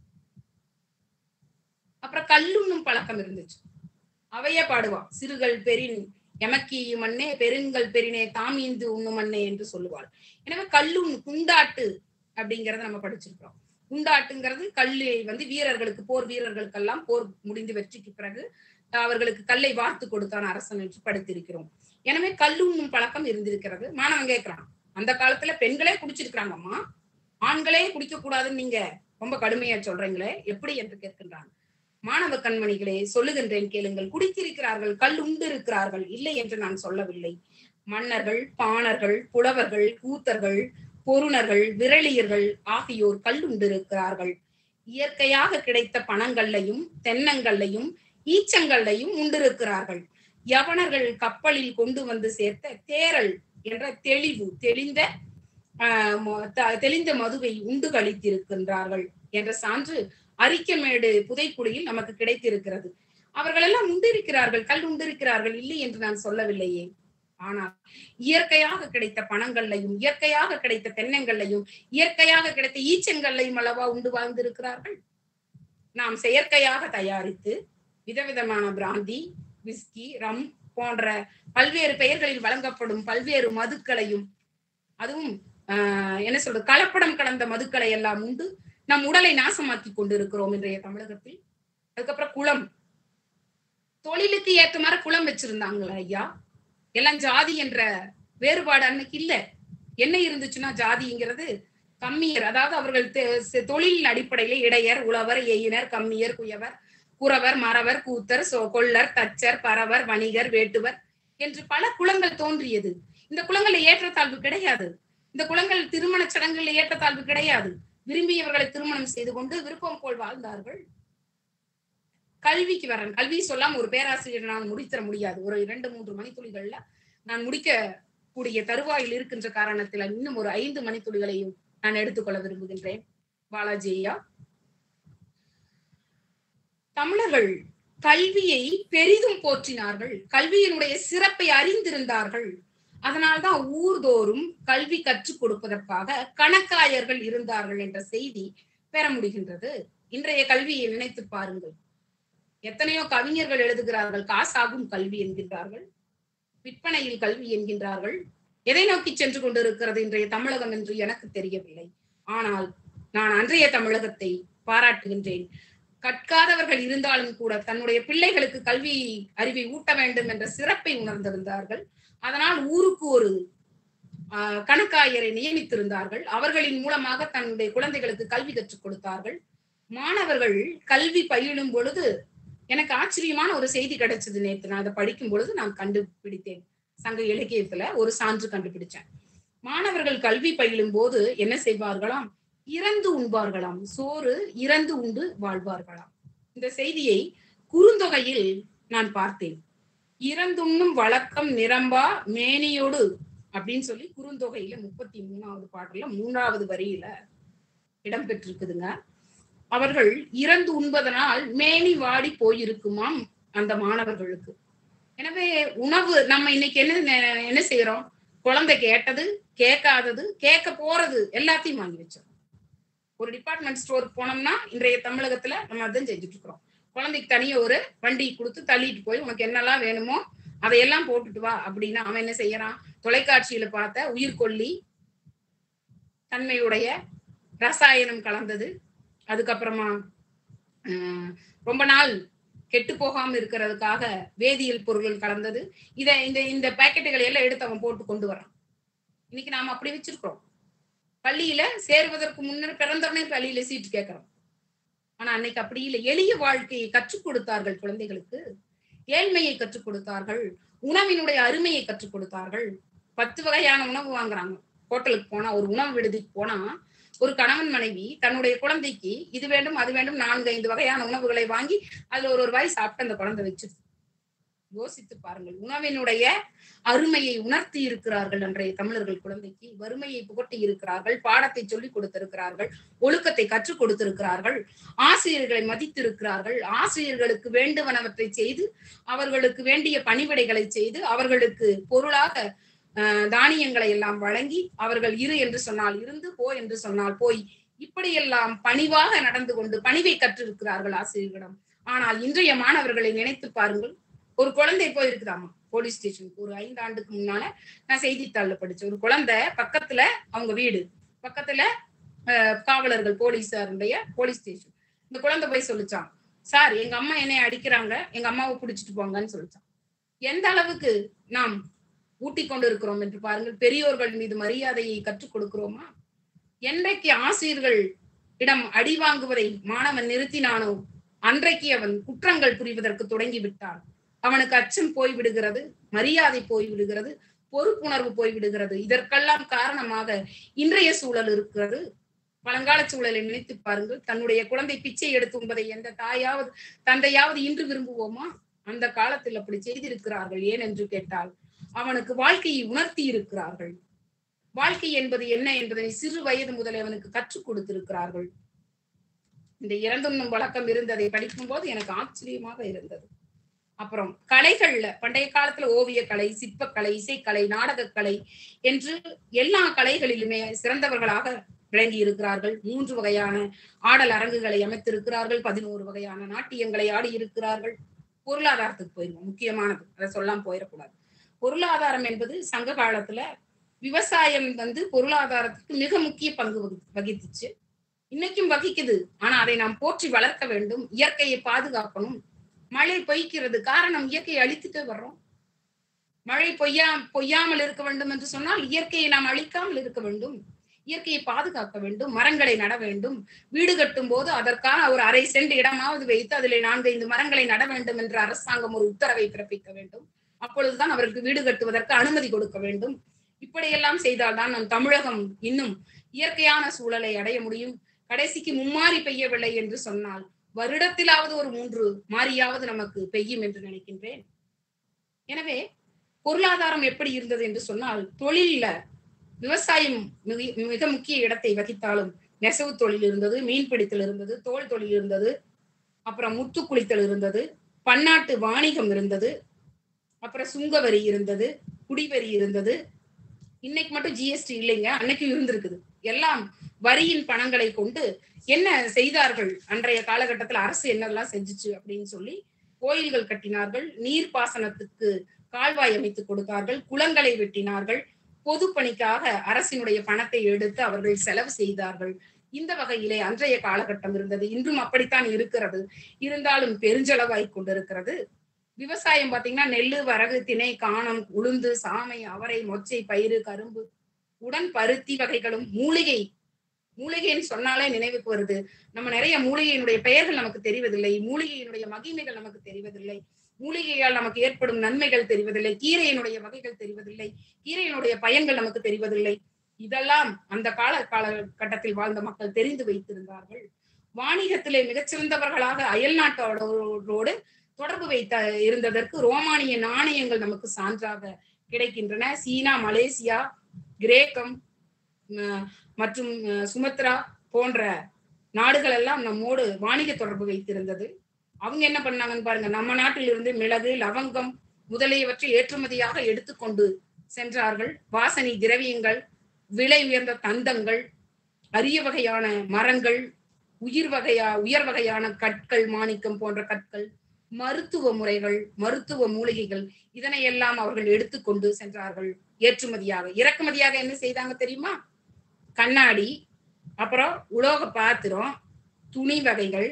அப்புறம் கல்லுண்ணும் பழக்கம் இருந்துச்சு. அவையே பாடுவா, சிறுகள் பெரின் எமக்கி மண்ணே பெருங்கள் பெரினே தாமீந்து உண்ணும் மண்ணே என்று சொல்லுவாள். எனவே குண்டாட்டு அப்படிங்கறத நம்ம படிச்சிருக்கிறோம். உண்டாட்டுங்கிறது கல்லை வீரர்களுக்கு, போர் வீரர்களுக்கெல்லாம் போர் முடிந்து வெற்றிக்கு பிறகு அவர்களுக்கு கல்லை வார்த்து கொடுத்தான் அரசன் என்று படித்திருக்கிறோம். எனவே கல்லுண்ணும் பழக்கம் இருந்திருக்கிறது. மாணவன் கேட்கிறான், அந்த காலத்துல பெண்களே குடிச்சிருக்கிறாங்கம்மா, ஆண்களே குடிக்க கூடாதுன்னு நீங்க ரொம்ப கடுமையா சொல்றீங்களே, எப்படி என்று கேட்கின்றான். மாணவ கண்மணிகளே, சொல்லுகின்றேன் கேளுங்கள். குடித்திருக்கிறார்கள், கல் உண்டு இருக்கிறார்கள், இல்லை என்று நான் சொல்லவில்லை. மன்னர்கள், பாணர்கள், புலவர்கள், கூத்தர்கள், பொருணர்கள், விரலியர்கள் ஆகியோர் கல் உண்டு இருக்கிறார்கள். இயற்கையாக கிடைத்த பணங்கள்லையும் தென்னங்கள்லையும் ஈச்சங்கள்லையும் உண்டிருக்கிறார்கள். யவனர்கள் கப்பலில் கொண்டு வந்து சேர்த்த தேரல் என்ற தெளிந்த மதுவை உண்டு கழித்திருக்கின்றார்கள் என்ற சான்று அரிக்கமேடு புதைக்குழியில் நமக்கு கிடைத்திருக்கிறது. அவர்கள் எல்லாம் உண்டிருக்கிறார்கள், கல் உண்டிருக்கிறார்கள், இல்லை என்று நான் சொல்லவில்லையே. ஆனால் இயற்கையாக கிடைத்த பணங்கள்லையும் இயற்கையாக கிடைத்த தென்னங்கள்லையும் இயற்கையாக கிடைத்த ஈச்சங்கள்லையும் அல்லவா உண்டு வாழ்ந்திருக்கிறார்கள். நாம் செயற்கையாக தயாரித்து விதவிதமான பிராந்தி, விஸ்கி, ரம் போன்ற பல்வேறு பெயர்களில் வழங்கப்படும் பல்வேறு மதுக்களையும், அதுவும் கலப்படம் கலந்த மதுக்களை எல்லாம் உண்டு நம் உடலை நாசமாக்கி கொண்டிருக்கிறோம் இன்றைய தமிழகத்தில். அதுக்கப்புறம் குளம், தொழிலுக்கு ஏற்ற மாதிரி குளம் வச்சிருந்தாங்களா ஐயா? எல்லாம் ஜாதி என்ற வேறுபாடு அன்னைக்கு இல்ல. என்ன இருந்துச்சுன்னா ஜாதிங்கிறது கம்மியர், அதாவது அவர்கள் தொழிலின் அடிப்படையில இடையர், உழவர், எயினர், கம்மியர், குயவர், குறவர், மறவர், கூத்தர், கொள்ளர், தச்சர், பரவர், வணிகர், வேட்டுவர் என்று பல குலங்கள் தோன்றியது. இந்த குலங்கள்ல ஏற்றத்தாழ்வு கிடையாது. இந்த குலங்கள் திருமண சடங்குல ஏற்றத்தாழ்வு கிடையாது. விரும்பியவர்களை திருமணம் செய்து கொண்டு விருப்பம் போல் வாழ்ந்தார்கள். கல்விக்கு வரேன். கல்வி சொல்லாம ஒரு பேராசிரியர் நான் முடித்தர முடியாது. ஒரு 2-3 மணித்துளிகள்ல நான் முடிக்க கூடிய தருவாயில் இருக்கின்ற காரணத்தில் இன்னும் ஒரு 5 மணித்துளிகளையும் நான் எடுத்துக்கொள்ள விரும்புகின்றேன். பாலாஜி ஐயா, தமிழர்கள் கல்வியை பெரிதும் போற்றினார்கள். கல்வியினுடைய சிறப்பை அறிந்திருந்தார்கள். அதனால்தான் ஊர்தோறும் கல்வி கற்றுக் கொடுப்பதற்காக கணக்காயர்கள் இருந்தார்கள் என்ற செய்தி பெற முடிகின்றது. இன்றைய கல்வியை நினைத்து பாருங்கள். எத்தனையோ கவிஞர்கள் எழுதுகிறார்கள், காசாகும் கல்வி என்கின்றார்கள், விற்பனையில் கல்வி என்கின்றார்கள். எதை நோக்கி சென்று கொண்டிருக்கிறது இன்றைய தமிழகம் என்று எனக்கு தெரியவில்லை. ஆனால் நான் அன்றைய தமிழகத்தை பாராட்டுகின்றேன். கற்காதவர்கள் இருந்தாலும் கூட தன்னுடைய பிள்ளைகளுக்கு கல்வி அறிவை ஊட்ட வேண்டும் என்ற சிறப்பை உணர்ந்திருந்தார்கள். அதனால் ஊருக்கு ஒரு கணக்காயரை நியமித்திருந்தார்கள். அவர்களின் மூலமாக தன்னுடைய குழந்தைகளுக்கு கல்வி கற்றுக் கொடுத்தார்கள். மாணவர்கள் கல்வி பயிலும் பொழுது எனக்கு ஆச்சரியமான ஒரு செய்தி கிடைச்சது. நேற்று நான் அதை படிக்கும் பொழுது நான் கண்டுபிடித்தேன். சங்க இலக்கியத்துல ஒரு சான்று கண்டுபிடிச்சேன். மாணவர்கள் கல்வி பயிலும் போது என்ன செய்வார்களாம்? இறந்து உண்பார்களாம். சோறு இறந்து உண்டு வாழ்வார்களாம். இந்த செய்தியை குறுந்தொகையில் நான் பார்த்தேன். இறந்துண்ணும் வழக்கம் நிரம்பா மேனியோடு அப்படின்னு சொல்லி குறுந்தொகையில 33வது பாடல்ல 3வது வரியில இடம்பெற்றிருக்குதுங்க. அவர்கள் இறந்து உண்பதனால் மேனி வாடி போயிருக்குமாம் அந்த மாணவர்களுக்கு. எனவே உணவு நம்ம இன்னைக்கு என்ன செய்யறோம்? குழந்தை கேட்டது, கேட்காதது, கேட்க போறது எல்லாத்தையும் வாங்கி வச்சோம். ஒரு டிபார்ட்மெண்ட் ஸ்டோர் போனோம்னா இன்றைய தமிழகத்துல நம்ம அதான் செஞ்சுட்டு இருக்கிறோம். குழந்தைக்கு தனியா ஒரு வண்டி கொடுத்து தள்ளிட்டு போய் உனக்கு என்னெல்லாம் வேணுமோ அதையெல்லாம் போட்டுட்டு வா அப்படின்னா அவன் என்ன செய்யறான்? தொலைக்காட்சியில பார்த்த உயிர்கொல்லி தன்மையுடைய ரசாயனம் கலந்தது, அதுக்கப்புறமா ரொம்ப நாள் கெட்டு போகாம இருக்கிறதுக்காக வேதியியல் பொருட்கள் கலந்தது, இந்த பேக்கெட்டுகளை எல்லாம் எடுத்து அவன் போட்டு கொண்டு வரான். இன்னைக்கு நாம அப்படி வச்சிருக்கிறோம். பள்ளியில சேருவதற்கு முன்னர் பிறந்தவனே பள்ளியில சீட்டு கேட்கிறோம். ஆனா அன்னைக்கு அப்படி இல்லை. எளிய வாழ்க்கையை கற்றுக் கொடுத்தார்கள் குழந்தைகளுக்கு. ஏழ்மையை கற்றுக் கொடுத்தார்கள். உணவினுடைய அருமையை கற்றுக் கொடுத்தார்கள். 10 வகையான உணவு வாங்குறாங்க. ஹோட்டலுக்கு போனா, ஒரு உணவு விடுதிக்கு போனா ஒரு கணவன் மனைவி தன்னுடைய குழந்தைக்கு இது வேண்டும் அது வேண்டும் 4-5 வகையான உணவுகளை வாங்கி அதுல ஒரு வாய் சாப்பிட்டு அந்த குழந்தை வச்சிருச்சு. யோசித்து பாருங்கள். உணவினுடைய அருமையை உணர்த்தி இருக்கிறார்கள் அன்றைய தமிழர்கள் குழந்தைக்கு. வறுமையை புகட்டி இருக்கிறார்கள். பாடத்தை சொல்லிக் கொடுத்திருக்கிறார்கள். ஒழுக்கத்தை கற்றுக் கொடுத்திருக்கிறார்கள். ஆசிரியர்களை மதித்திருக்கிறார்கள். ஆசிரியர்களுக்கு வேண்டுவனவற்றை செய்து அவர்களுக்கு வேண்டிய பணிவிடைகளை செய்து அவர்களுக்கு பொருளாக தானியங்களை எல்லாம் வழங்கி அவர்கள் இரு என்று சொன்னால் இருந்து, போ என்று சொன்னால் போய், இப்படியெல்லாம் பணிவாக நடந்து கொண்டு பணிவை கற்றிருக்கிறார்கள் ஆசிரியர்களிடம். ஆனால் இன்றைய மாணவர்களை நினைத்து பாருங்கள். ஒரு குழந்தை போயிருக்குதாமா போலீஸ் ஸ்டேஷனுக்கு. ஒரு 5 ஆண்டுக்கு முன்னால நான் செய்தித்தாள்ல படிச்சேன். ஒரு குழந்தை பக்கத்துல, அவங்க வீடு பக்கத்துல காவலர்கள் போலீஸாருடைய போலீஸ் ஸ்டேஷன். இந்த குழந்தை போய் சொல்லிச்சான், சார் எங்க அம்மா என்னை அடிக்கிறாங்க, எங்க அம்மாவை பிடிச்சிட்டு போங்கன்னு சொல்லிச்சான். எந்த அளவுக்கு நாம் ஊட்டி கொண்டு இருக்கிறோம் என்று பாருங்கள். பெரியோர்கள் மீது மரியாதையை கற்றுக் கொடுக்கிறோமா? என்றைக்கு ஆசிரியர்கள் இடம் அடி வாங்குவதை மாணவன் நிறுத்தினானோ அன்றைக்கு அவன் குற்றங்கள் புரிவதற்கு தொடங்கி விட்டான். அவனுக்கு அச்சம் போய்விடுகிறது, மரியாதை போய்விடுகிறது, பொறுப்புணர்வு போய்விடுகிறது. இதற்கெல்லாம் காரணமாக இன்றைய சூழல் இருக்கிறது. பழங்கால சூழலை நினைத்து பாருங்கள். தன்னுடைய குழந்தை பிச்சை எடுத்து உண்பதை எந்த தாயாவது தந்தையாவது இன்று விரும்புவோமா? அந்த காலத்தில் அப்படி செய்திருக்கிறார்கள். ஏன் என்று கேட்டால் அவனுக்கு வாழ்க்கையை உணர்த்தி இருக்கிறார்கள். வாழ்க்கை என்பது என்ன என்பதை சிறு வயது முதலே அவனுக்கு கற்றுக் கொடுத்திருக்கிறார்கள். இந்த இறந்துண்ணும் வழக்கம் இருந்ததை படிக்கும் போது எனக்கு ஆச்சரியமாக இருந்தது. அப்புறம் கலைகள்ல பண்டைய காலத்துல ஓவிய கலை, சிற்பக்கலை, இசைக்கலை, நாடகக்கலை என்று எல்லா கலைகளிலுமே சிறந்தவர்களாக விளங்கி இருக்கிறார்கள். 3 வகையான ஆடல் அரங்குகளை அமைத்திருக்கிறார்கள். 11 வகையான நாட்டியங்களை ஆடி இருக்கிறார்கள். பொருளாதாரத்துக்கு போயிருவோம். முக்கியமானது, அதை சொல்லாம போயிடக்கூடாது. பொருளாதாரம் என்பது சங்க காலத்துல விவசாயம் பொருளாதாரத்துக்கு மிக முக்கிய பங்கு வகித்துச்சு. இன்னைக்கும் வகிக்குது. ஆனா அதை நாம் போற்றி வளர்க்க வேண்டும். இயற்கையை பாதுகாக்கணும். மழை பொய்க்கிறது, காரணம் இயற்கையை அழித்துட்டே வர்றோம். மழை பொய்யாமல் இருக்க வேண்டும் என்று சொன்னால் இயற்கையை நாம் அழிக்காமல் இருக்க வேண்டும். இயற்கையை பாதுகாக்க வேண்டும். மரங்களை நட வேண்டும். வீடு கட்டும் போது அதற்கான ஒரு 1/2 சென்ட் இடமாவது வைத்து அதிலே 4-5 மரங்களை நட வேண்டும் என்று அரசாங்கம் ஒரு உத்தரவை பிறப்பிக்க வேண்டும். அப்பொழுதுதான் அவருக்கு வீடு கட்டுவதற்கு அனுமதி கொடுக்க வேண்டும். இப்படியெல்லாம் செய்தால்தான் நம் தமிழகம் இன்னும் இயற்கையான சூழலை அடைய முடியும். கடைசிக்கு மும்மாறி பெய்யவில்லை என்று சொன்னால் வருடத்திலாவது ஒரு 3 மாறியாவது நமக்கு பெய்யும் என்று நினைக்கின்றேன். எனவே பொருளாதாரம் எப்படி இருந்தது என்று சொன்னால், தொழில்ல விவசாயம் மிக முக்கிய இடத்தை வகித்தாலும் நெசவு தொழில் இருந்தது, மீன்பிடித்தல் இருந்தது, தோல் தொழில் இருந்தது, அப்புறம் முத்து குளித்தல் இருந்தது, பன்னாட்டு வாணிகம் இருந்தது, அப்புறம் சுங்கவரி இருந்தது, குடிவரி இருந்தது. இன்னைக்கு மட்டும் ஜிஎஸ்டி இல்லைங்க, அன்னைக்கும் இருந்திருக்குது. எல்லாம் வரியின் பணங்களை கொண்டு என்ன செய்தார்கள்? அன்றைய காலகட்டத்தில் அரசு என்னெல்லாம் செஞ்சுச்சு அப்படின்னு சொல்லி கோயில்கள் கட்டினார்கள், நீர்ப்பாசனத்துக்கு கால்வாய் அமைத்து கொடுத்தார்கள், குளங்களை வெட்டினார்கள், பொது பணிக்காக அரசினுடைய பணத்தை எடுத்து அவர்கள் செலவு செய்தார்கள். இந்த வகையிலே அன்றைய காலகட்டம் இருந்தது. இன்றும் அப்படித்தான் இருக்கிறது. இருந்தாலும் பெருஞ்செலவாய் கொண்டிருக்கிறது. விவசாயம் பாத்தீங்கன்னா நெல்லு, வரகு, திணை, காணம், உளுந்து, சாமை, அவரை, மொச்சை, பயிறு, கரும்பு, உடன் பருத்தி வகைகளும், மூலிகைன்னு சொன்னாலே நினைவுக்கு வருது. நம்ம நிறைய மூலிகையினுடைய பெயர்கள் நமக்கு தெரிவதில்லை. மூலிகையினுடைய மகிமைகள் நமக்கு தெரிவதில்லை. மூலிகையால் நமக்கு ஏற்படும் நன்மைகள் தெரிவதில்லை. கீரையினுடைய வகைகள் தெரிவதில்லை. கீரையினுடைய பயன்கள் நமக்கு தெரிவதில்லை. இதெல்லாம் அந்த காலகட்டத்தில் வாழ்ந்த மக்கள் தெரிந்து வைத்திருந்தார்கள். வாணிகத்திலே மிகச்சிறந்தவர்களாக அயல் நாட்டோடு தொடர்பு வைத்த இருந்ததற்கு ரோமானிய நாணயங்கள் நமக்கு சான்றாக கிடைக்கின்றன. சீனா, மலேசியா, கிரேக்கம் மற்றும் சுமத்ரா போன்ற நாடுகள் எல்லாம் நம்மோடு வாணிக தொடர்பு வைத்திருந்தது. அவங்க என்ன பண்ணாங்கன்னு பாருங்க, நம்ம நாட்டிலிருந்து மிளகு, லவங்கம் முதலியவற்றை ஏற்றுமதியாக எடுத்துக்கொண்டு சென்றார்கள். வாசனை திரவியங்கள், விலை உயர்ந்த தந்தங்கள், அரிய வகையான மரங்கள், உயர் வகையான கற்கள், மாணிக்கம் போன்ற கற்கள், மருத்துவ முறைகள், மருத்துவ மூலிகைகள், இதனையெல்லாம் அவர்கள் எடுத்துக்கொண்டு சென்றார்கள் ஏற்றுமதியாக. இறக்குமதியாக என்ன செய்தாங்க தெரியுமா? கண்ணாடி, அப்புறம் உலோக பாத்திரம், துணி வகைகள்,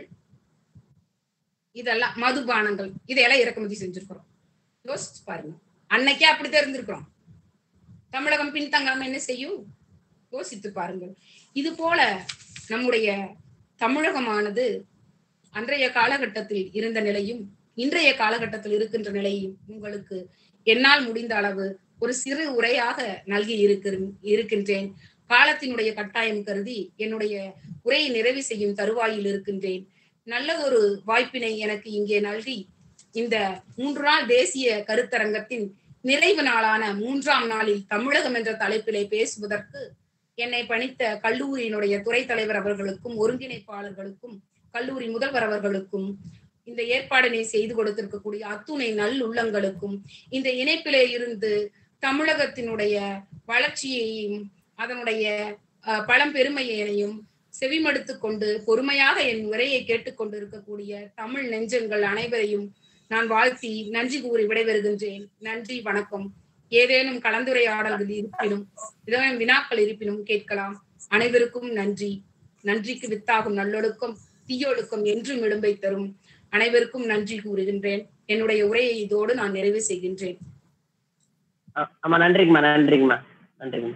இதெல்லாம் மதுபானங்கள், இதையெல்லாம் இறக்குமதி செஞ்சிருக்கிறோம். யோசிச்சு பாருங்க, அன்னைக்கே அப்படித்தான் இருந்திருக்கிறோம். தமிழகம் பின்தங்காம என்ன செய்யும்? யோசித்து பாருங்கள். இது போல நம்முடைய தமிழகமானது அன்றைய காலகட்டத்தில் இருந்த நிலையும் இன்றைய காலகட்டத்தில் இருக்கின்ற நிலையும் உங்களுக்கு என்னால் முடிந்த அளவு ஒரு சிறு உரையாக நல்கி இருக்கின்றேன். காலத்தினுடைய கட்டாயம் கருதி என்னுடைய உரையை நிறைவு செய்யும் தருவாயில் இருக்கின்றேன். நல்லதொரு வாய்ப்பினை எனக்கு இங்கே நல்கி இந்த 3 நாள் தேசிய கருத்தரங்கத்தின் நிறைவு நாளான 3ஆம் நாளில் தமிழகம் என்ற தலைப்பிலே பேசுவதற்கு என்னை பணித்த கல்லூரியினுடைய துறை தலைவர் அவர்களுக்கும், ஒருங்கிணைப்பாளர்களுக்கும், கல்லூரி முதல்வர் அவர்களுக்கும், இந்த ஏற்பாடினை செய்து கொடுத்திருக்கக்கூடிய அத்துணை நல்லுள்ளங்களுக்கும், இந்த இணைப்பிலே இருந்து தமிழகத்தினுடைய வளர்ச்சியையும் அதனுடைய பழம்பெருமையையும் செவிமடுத்து கொண்டு பொறுமையாக என் உரையை கேட்டுக்கொண்டு இருக்கக்கூடிய தமிழ் நெஞ்சங்கள் அனைவரையும் நான் வாழ்த்தி நன்றி கூறி விடைபெறுகின்றேன். நன்றி, வணக்கம். ஏதேனும் கலந்துரையாடல்கள் இருப்பினும், ஏதேனும் வினாக்கள் இருப்பினும் கேட்கலாம். அனைவருக்கும் நன்றி. நன்றிக்கு வித்தாகும் நல்லொழுக்கம் தீயொழுக்கம் என்றும் இடும்பை தரும். அனைவருக்கும் நன்றி கூறுகின்றேன். என்னுடைய உரையை இதோடு நான் நிறைவு செய்கின்றேன்.
ஆமா, நன்றிங்கம்மா, நன்றிங்கம்மா, நன்றிங்கம்மா.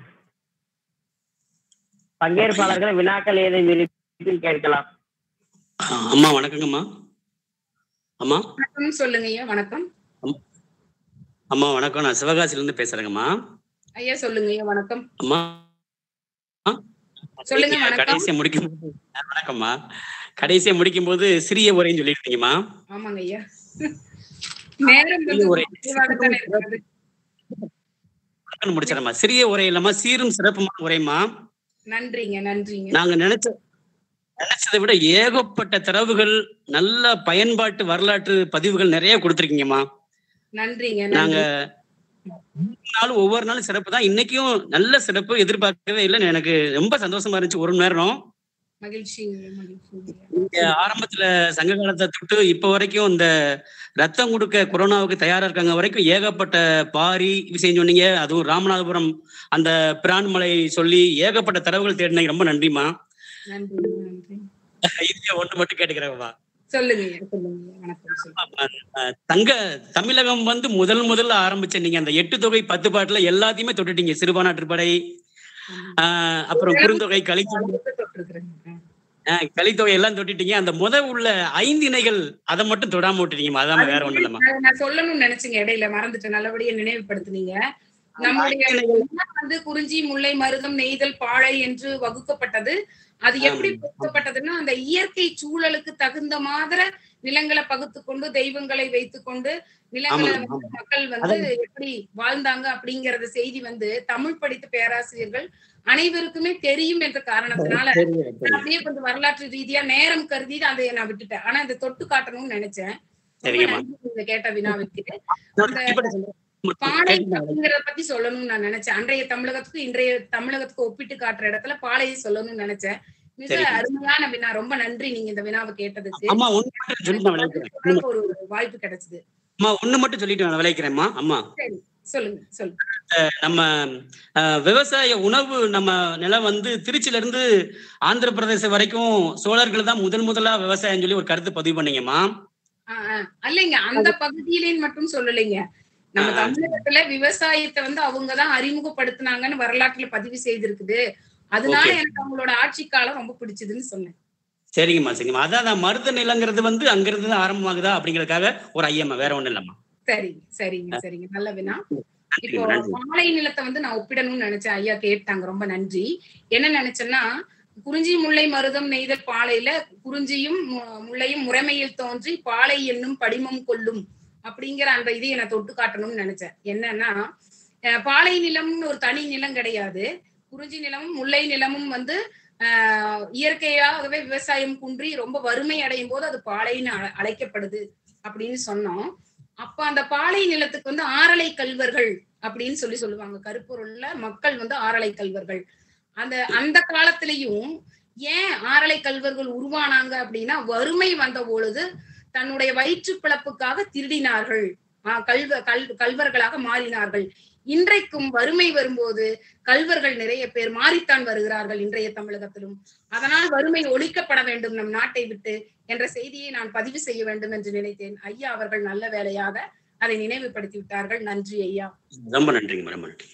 பங்கேற்பாளர்கள் வினாக்கள் ஏதேனும் கேட்கலாம்.
அம்மா வணக்கங்கம்மா. அம்மா
வணக்கம் சொல்லுங்க ஐயா. வணக்கம்
அம்மா. வணக்கம், நான் சிவகாசில இருந்து பேசுறேங்கம்மா.
ஐயா சொல்லுங்க ஐயா. வணக்கம்
அம்மா.
சொல்லுங்க. வணக்கம்.
கடைசியா முடிக்கும் வணக்கம்மா. கடைசியா முடிக்கும் போது சிறிய உரைன்னு சொல்லிருக்கீங்கம்மா.
ஆமாங்க ஐயா. நேரம்
முடிச்சிடமா. சிறிய உரை இல்லாம சீரும் சிறப்புமான உரைமா.
நன்றிங்க, நன்றிங்க.
நாங்க நினைச்சதை விட ஏகப்பட்ட தரவுகள், நல்ல பயன்பாட்டு வரலாற்று பதிவுகள் நிறைய கொடுத்திருக்கீங்கம்மா.
நன்றிங்க.
நாங்க ஒவ்வொரு நாளும் சிறப்பு தான். இன்னைக்கும் நல்ல சிறப்பு, எதிர்பார்க்கவே இல்லை. எனக்கு ரொம்ப சந்தோஷமா இருந்துச்சு. ஒரு நேரம்
மகிழ்ச்சி.
ஆரம்பத்துல சங்க காலத்தை தொட்டு இப்ப வரைக்கும் இந்த ரத்தம் கொடுக்க கொரோனாவுக்கு தயாரா இருக்காங்க வரைக்கும் ஏகப்பட்ட பாரி விஷயம் சொன்னீங்க. அதுவும் ராமநாதபுரம் அந்த பிரான்மலை சொல்லி ஏகப்பட்ட தரவுகள் தேடினீங்க. ரொம்ப நன்றிமா. இதுல ஒன்று மட்டும் கேட்டுக்கிறேன்மா. தமிழகம் வந்து முதல்ல ஆரம்பிச்ச நீங்க அந்த 8 தொகை 10 பாட்டுல எல்லாத்தையுமே தொட்டுட்டீங்க. சிறுபானாற்றுப்படை, அப்புறம் குறுந்தொகை, கலித்தொகை எல்லாம் தொட்டுட்டீங்க. அந்த உள்ள 5 இணைகள் அதை மட்டும் தொடாம விட்டுட்டீங்க. அதான் வேற ஒண்ணு இல்லம்மா.
நான் சொல்லணும்னு நினைச்சீங்க, இடையில மறந்துட்டேன். நல்லபடியா நினைவுபடுத்தினீங்க. நம்முடைய வந்து குறிஞ்சி, முல்லை, மருதம், நெய்தல், பாழை என்று வகுக்கப்பட்டது. அது எப்படி வகுக்கப்பட்டதுன்னா, அந்த இயற்கை சூழலுக்கு தகுந்த மாதிரி நிலங்களை பகுத்து கொண்டு, தெய்வங்களை வைத்துக் கொண்டு நிலங்களை மக்கள் வந்து எப்படி வாழ்ந்தாங்க அப்படிங்கறத செய்தி வந்து தமிழ் படித்த பேராசிரியர்கள் அனைவருக்குமே தெரியும் என்ற காரணத்தினால அப்படியே கொஞ்சம் வரலாற்று ரீதியா நேரம் கருதி அதை நான் விட்டுட்டேன். ஆனா இதை தொட்டு காட்டணும்னு நினைச்சேன். கேட்ட வினாவுக்கு அந்த பாலை அப்படிங்கறத பத்தி சொல்லணும்னு நான் நினைச்சேன். அன்றைய தமிழகத்துக்கு இன்றைய தமிழகத்துக்கு ஒப்பிட்டு காட்டுற இடத்துல பாலையை சொல்லணும்னு நினைச்சேன். மிக அருமையான வினா. ரொம்ப நன்றி நீங்க இந்த வினாவை கேட்டதுக்கு. ஒரு வாய்ப்பு கிடைச்சது.
ஒண்ணு மட்டும் சொல்லிட்டு நான் விளைக்கிறேன்மா. அம்மா
சொல்லுங்க.
நம்ம விவசாய உணவு நம்ம நிலம் வந்து திருச்சியில இருந்து ஆந்திர பிரதேசம் வரைக்கும் சோழர்கள் தான் முதலா விவசாயம் சொல்லி ஒரு கருத்து பதிவு பண்ணீங்கம்மா.
இல்லைங்க, அந்த பகுதியிலேன்னு மட்டும் சொல்லலைங்க. நம்ம தமிழகத்துல விவசாயத்தை வந்து அவங்கதான் அறிமுகப்படுத்தினாங்கன்னு வரலாற்றுல பதிவு செய்திருக்குது. அதனால எனக்கு அவங்களோட ஆட்சி காலம் ரொம்ப பிடிச்சதுன்னு சொன்னேன்.
சரிங்கம்மா, சரிங்கம்மா. அதான் மருத நிலங்கிறது வந்து அங்கிருந்து தான் ஆரம்பமாகுதா அப்படிங்கறதுக்காக ஒரு ஐயம்மா, வேற ஒண்ணு இல்லம்மா.
சரிங்க. நல்ல வினா. இப்போ பாலை நிலத்தை வந்து நான் ஒப்பிடணும்னு நினைச்சேன். ஐயா கேட்டாங்க, ரொம்ப நன்றி. என்ன நினைச்சேன்னா, குறிஞ்சி, முல்லை, மருதம், நெய்தல், பாலையில குறிஞ்சியும் முல்லையும் முறைமையில் தோன்றி பாலை என்னும் படிமம் கொள்ளும் அப்படிங்கிற அந்த இதையை நான் தொட்டு காட்டணும்னு நினைச்சேன். என்னன்னா, பாலை நிலம்னு ஒரு தனி நிலம் கிடையாது. குறிஞ்சி நிலமும் முல்லை நிலமும் வந்து இயற்கையாகவே விவசாயம் குன்றி ரொம்ப வறுமை அடையும் போது அது பாலைன்னு அழைக்கப்படுது அப்படின்னு சொன்னோம். அப்ப அந்த பாலை நிலத்துக்கு வந்து ஆரலை கல்வர்கள் அப்படின்னு சொல்லுவாங்க. கருப்பொருள்ல மக்கள் வந்து ஆரலை கல்வர்கள். அந்த காலத்திலையும் ஏன் ஆரலை கல்வர்கள் உருவானாங்க அப்படின்னா, வறுமை வந்த பொழுது தன்னுடைய வயிற்று பிழப்புக்காக திருடினார்கள், கல்வர்களாக மாறினார்கள். இன்றைக்கும் வறுமை வரும்போது கல்வர்கள் நிறைய பேர் மாறித்தான் வருகிறார்கள் இன்றைய தமிழகத்திலும். அதனால் வறுமை ஒழிக்கப்பட வேண்டும் நம் நாட்டை விட்டு என்ற செய்தியை நான் பதிவு செய்ய வேண்டும் என்று நினைத்தேன். ஐயா அவர்கள் நல்ல வேலையாக அதை நினைவுபடுத்தி விட்டார்கள். நன்றி ஐயா.
ரொம்ப நன்றிங்க. ரொம்ப நன்றி.